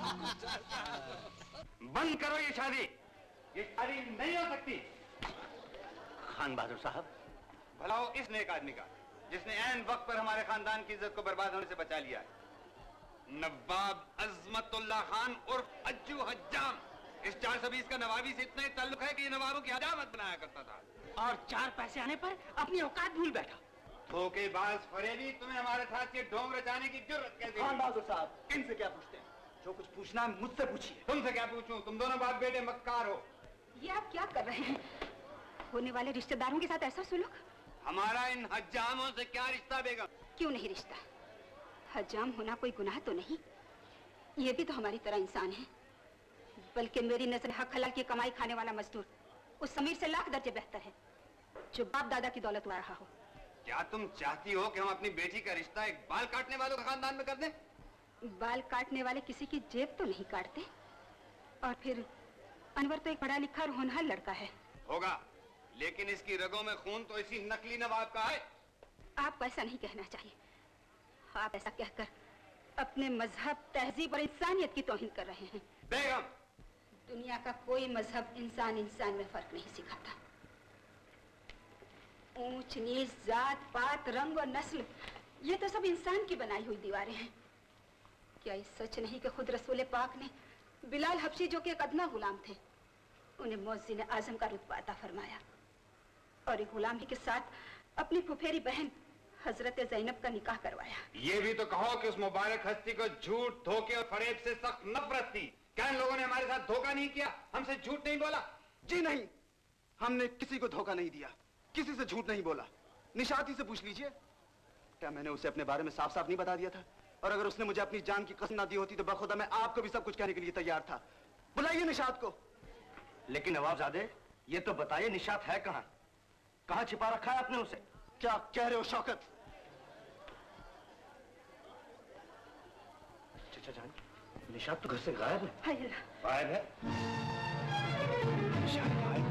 [SPEAKER 5] बंद करो ये शादी नहीं हो सकती। खान बहादुर साहब,
[SPEAKER 7] भला हो इस नेक आदमी का जिसने ऐन वक्त पर हमारे खानदान की इज्जत को बर्बाद होने से बचा लिया है। नवाब अजमतुल्लाह खान उर्फ अज्जू हज्जाम। इस 420 का नवाबी से इतना ही ताल्लुक है कि ये नवाबों की हजामत बनाया करता था
[SPEAKER 16] और 4 पैसे आने पर अपनी औकात भूल बैठा।
[SPEAKER 7] धोखेबाज फरेबी, तुम्हें हमारे साथ ये ढोंग रचाने की जुर्रत कैसे?
[SPEAKER 8] खान बहादुर साहब, इनसे क्या पूछते हैं? जो कुछ पूछना है मुझसे पूछिए।
[SPEAKER 7] तुमसे क्या पूछूं? तुम दोनों बाप बेटे मक्कार हो।
[SPEAKER 13] ये आप क्या कर रहे हैं? होने वाले रिश्तेदारों के साथ ऐसा सुलूक?
[SPEAKER 7] हमारा इन हज्जामों से क्या रिश्ता बेगम?
[SPEAKER 13] क्यों नहीं रिश्ता?
[SPEAKER 4] हजाम होना कोई गुनाह तो नहीं, ये भी तो हमारी तरह इंसान है। बल्कि मेरी नजर हक हलाल की कमाई खाने वाला मजदूर उस समीर से लाख दर्जे बेहतर है, जो बाप दादा की दौलत उड़ा रहा हो।
[SPEAKER 18] क्या तुम चाहती हो कि हम अपनी बेटी का रिश्ता एक बाल काटने वालों के खानदान में कर दें?
[SPEAKER 4] बाल काटने वाले किसी की जेब तो नहीं काटते। और फिर अनवर तो एक पढ़ा लिखा और होनहार लड़का है।
[SPEAKER 18] होगा, लेकिन इसकी रगों में खून तो इसी नकली नवाब का है।
[SPEAKER 4] आपको ऐसा नहीं कहना चाहिए। आप ऐसा कहकर अपने मजहब, तहजीब और इंसानियत की तौहीन कर रहे हैं।
[SPEAKER 18] बेगम,
[SPEAKER 4] दुनिया का कोई मजहब इंसान में फर्क नहीं सिखाता। ऊंच नीच, जात पात, रंग और नस्ल, ये तो सब इंसान की बनाई हुई दीवारें हैं। क्या ये सच नहीं कि खुद रसूल पाक ने बिलाल हबशी, जो कि एक अदना गुलाम थे, उन्हें मुअज्जिन आजम का रुतबा अता फरमाया और एक गुलाम ही के साथ अपनी फुफेरी बहन हजरत ज़ैनब का निकाह करवाया।
[SPEAKER 18] ये भी तो कहो कि उस मुबारक हस्ती को झूठ, धोखे और फरेब से सख्त नफरत थी। क्या इन लोगों ने हमारे साथ धोखा नहीं किया, हमसे झूठ नहीं बोला?
[SPEAKER 6] जी नहीं, हमने किसी को धोखा नहीं दिया, किसी से झूठ नहीं बोला। निशात ही से पूछ लीजिए, क्या मैंने उसे अपने बारे में साफ साफ नहीं बता दिया था? और अगर उसने मुझे अपनी जान की कसम ना दी होती तो बखुदा मैं आपको भी सब कुछ कहने के लिए तैयार था। बुलाइए निशात को।
[SPEAKER 9] लेकिन नवाबजादे, ये तो बताइए निशात है कहाँ? कहाँ छिपा रखा है आपने उसे?
[SPEAKER 6] क्या कह रहे हो शौकत?
[SPEAKER 9] चाचा जान, निशात तो घर से गायब है। गायब है? निशात गायब?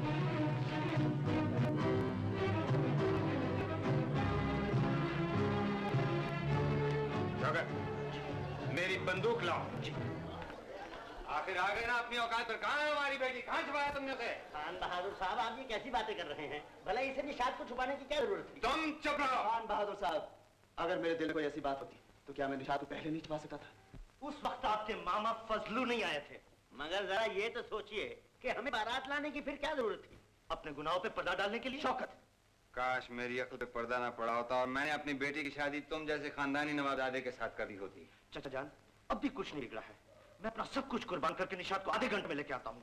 [SPEAKER 18] मेरी बंदूक लाओ। आखिर आ गए ना अपनी औकात पर। कहाँ है हमारी बेटी? कहाँ छुपाया तुमने उसे?
[SPEAKER 14] खान बहादुर साहब, आप ये कैसी बातें कर रहे हैं? भला इसे निशात को छुपाने की क्या जरूरत थी?
[SPEAKER 18] तुम चुप रहो।
[SPEAKER 6] खान बहादुर साहब, अगर मेरे दिल में कोई ऐसी बात होती तो क्या मैं निशात को पहले नहीं छुपा सकता था?
[SPEAKER 14] उस वक्त आपके मामा फजलू नहीं आए थे। मगर जरा ये तो सोचिए कि हमें बारात लाने की फिर क्या जरूरत थी?
[SPEAKER 9] अपने गुनाहों पे पर्दा डालने के लिए?
[SPEAKER 6] शौकत,
[SPEAKER 18] काश मेरी अक्ल पे पर्दा ना पड़ा होता और मैंने अपनी बेटी की शादी तुम जैसे खानदानी नवाबजादे के साथ करी होती।
[SPEAKER 9] चाचा जान, अब भी कुछ नहीं बिगड़ा है। मैं अपना सब कुछ कुर्बान करके निशात को आधे घंटे में लेके आता हूँ।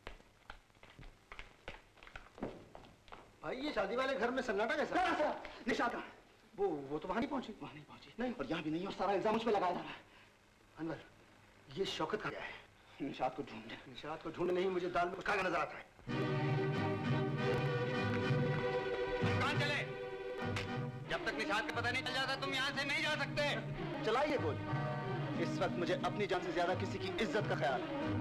[SPEAKER 6] भाई ये शादी वाले घर में सन्नाटा कैसा? निशात वो तो वहां नहीं पहुंची। वहां नहीं पहुंची नहीं, और यहाँ भी नहीं, और सारा इल्जाम उस पे लगाया जा रहा है। अनवर, ये शौकत कहाँ गया है? निशात को ढूंढ। निशात को ढूंढ नहीं, मुझे दाल में कुछ खाया नजर आता है।
[SPEAKER 18] कहाँ चले? जब तक निशात का पता नहीं चल जाता तुम यहाँ से नहीं जा सकते।
[SPEAKER 6] चलाइए गोली। इस वक्त मुझे अपनी जान से ज्यादा किसी की इज्जत का ख्याल है।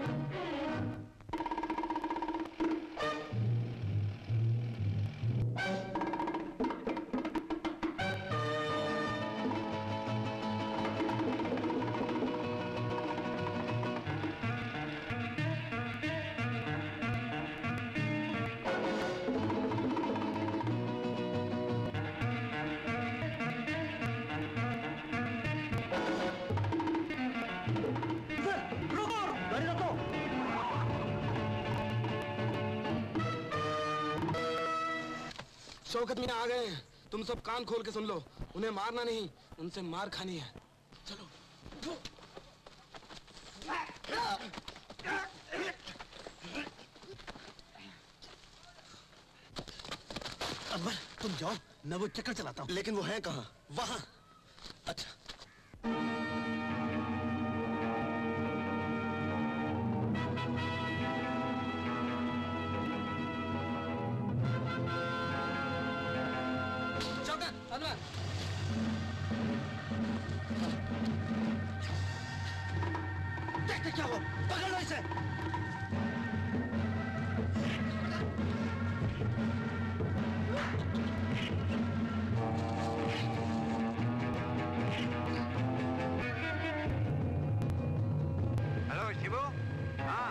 [SPEAKER 19] शौकत मीना आ गए हैं। तुम सब कान खोल के सुन लो। उन्हें मारना नहीं, उनसे मार खानी है। चलो।
[SPEAKER 6] अकबर, तुम जाओ, मैं वो चक्कर चलाता हूँ। लेकिन वो है कहाँ? वहाँ। अच्छा। देखते क्या हो, पकड़ लो इसे।
[SPEAKER 18] हेलो शिबू। हाँ,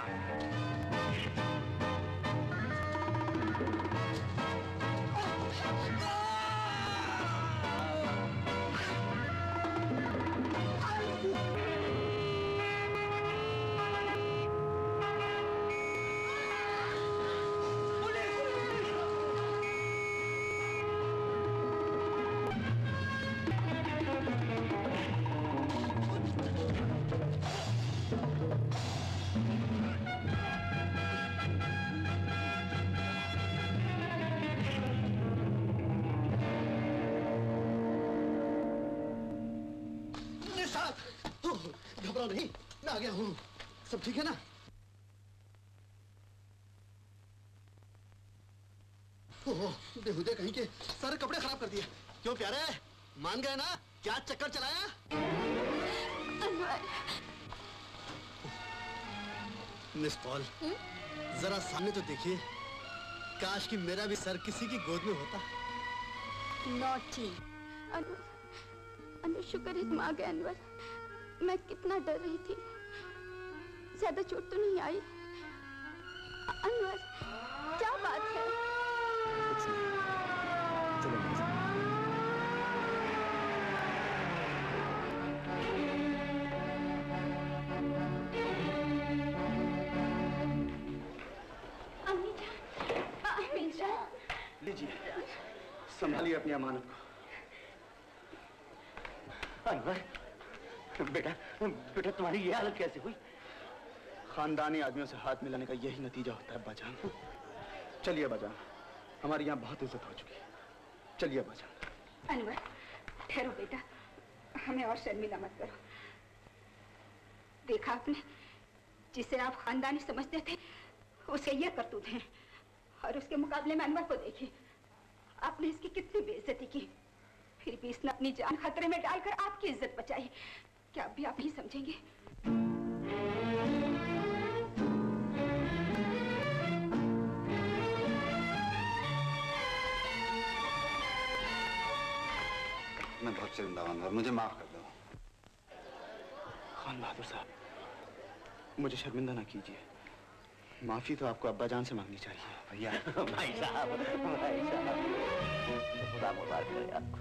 [SPEAKER 2] घबराओ नहीं, मैं आ गया हूँ। सब ठीक है ना? ओहो, बेहुदे कहीं के सारे कपड़े खराब कर दिए। क्यों प्यारे, मान गए ना? क्या चक्कर चलाया? मिस पॉल, जरा सामने तो देखिए। काश कि मेरा भी सर किसी की गोद में होता।
[SPEAKER 13] नॉटी अनवर, शुक्र है तुम आ गए अनवर। मैं कितना डर रही थी। ज्यादा चोट तो नहीं आई? अनवर, क्या बात है?
[SPEAKER 6] लीजिए, संभालिए अपनी अमानत को।
[SPEAKER 5] अनवर, बेटा बेटा तुम्हारी ये हालत कैसे हुई?
[SPEAKER 6] खानदानी आदमियों से हाथ मिलाने का यही नतीजा होता है अब्बाजान। चलिए अब्बाजान, हमारी यहाँ बहुत इज्जत हो चुकी है। चलिए अब्बाजान।
[SPEAKER 4] अनवर, ठहरो बेटा, हमें और शर्मिंदा मत करो। देखा आपने, जिसे आप खानदानी समझते थे उसके ये करतूत हैं, और उसके मुकाबले में अनवर को देखिए, आपने इसकी कितनी बेइज्जती की। फिर भी इसने अपनी जान खतरे में डालकर आपकी इज्जत बचाई। क्या अभी आप नहीं समझेंगे?
[SPEAKER 11] मैं बहुत शर्मिंदा हूं और मुझे माफ कर दो।
[SPEAKER 6] खान बहादुर साहब, मुझे शर्मिंदा ना कीजिए। माफी तो आपको अब्बाजान से मांगनी चाहिए।
[SPEAKER 5] भैया, भाई साहब, खुदा मुबारक करे आपको।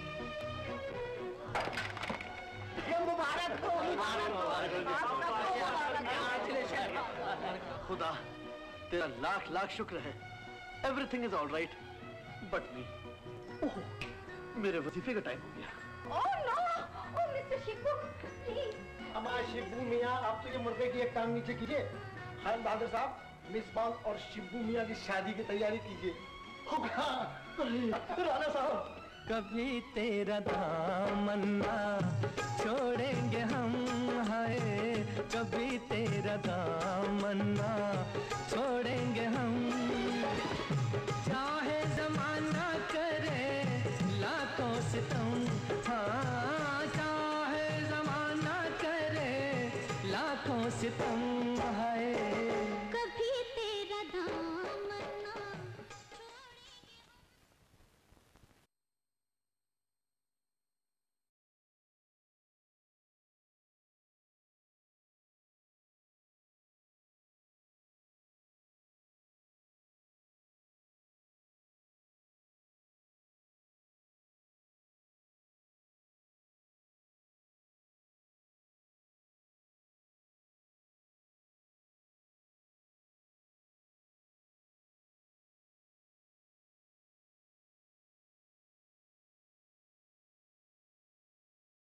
[SPEAKER 2] खुदा तेरा लाख लाख शुक्र है। Everything is all right but me. ओह, मेरे वजीफे का टाइम हो गया।
[SPEAKER 4] Oh no, oh mister Shibu, please.
[SPEAKER 8] हमारे शिबू मियाँ, आप तो ये मुर्गे की एक टांग नीचे कीजिए। खान बहादुर साहब, मिस पॉल और शिबू मियाँ की शादी की तैयारी कीजिए।
[SPEAKER 2] राणा साहब,
[SPEAKER 15] कभी तेरा दामन्ना छोड़ेंगे हम, हाय कभी तेरा दामन्ना छोड़ेंगे हम। चाहे जमाना करे लाखों सितम,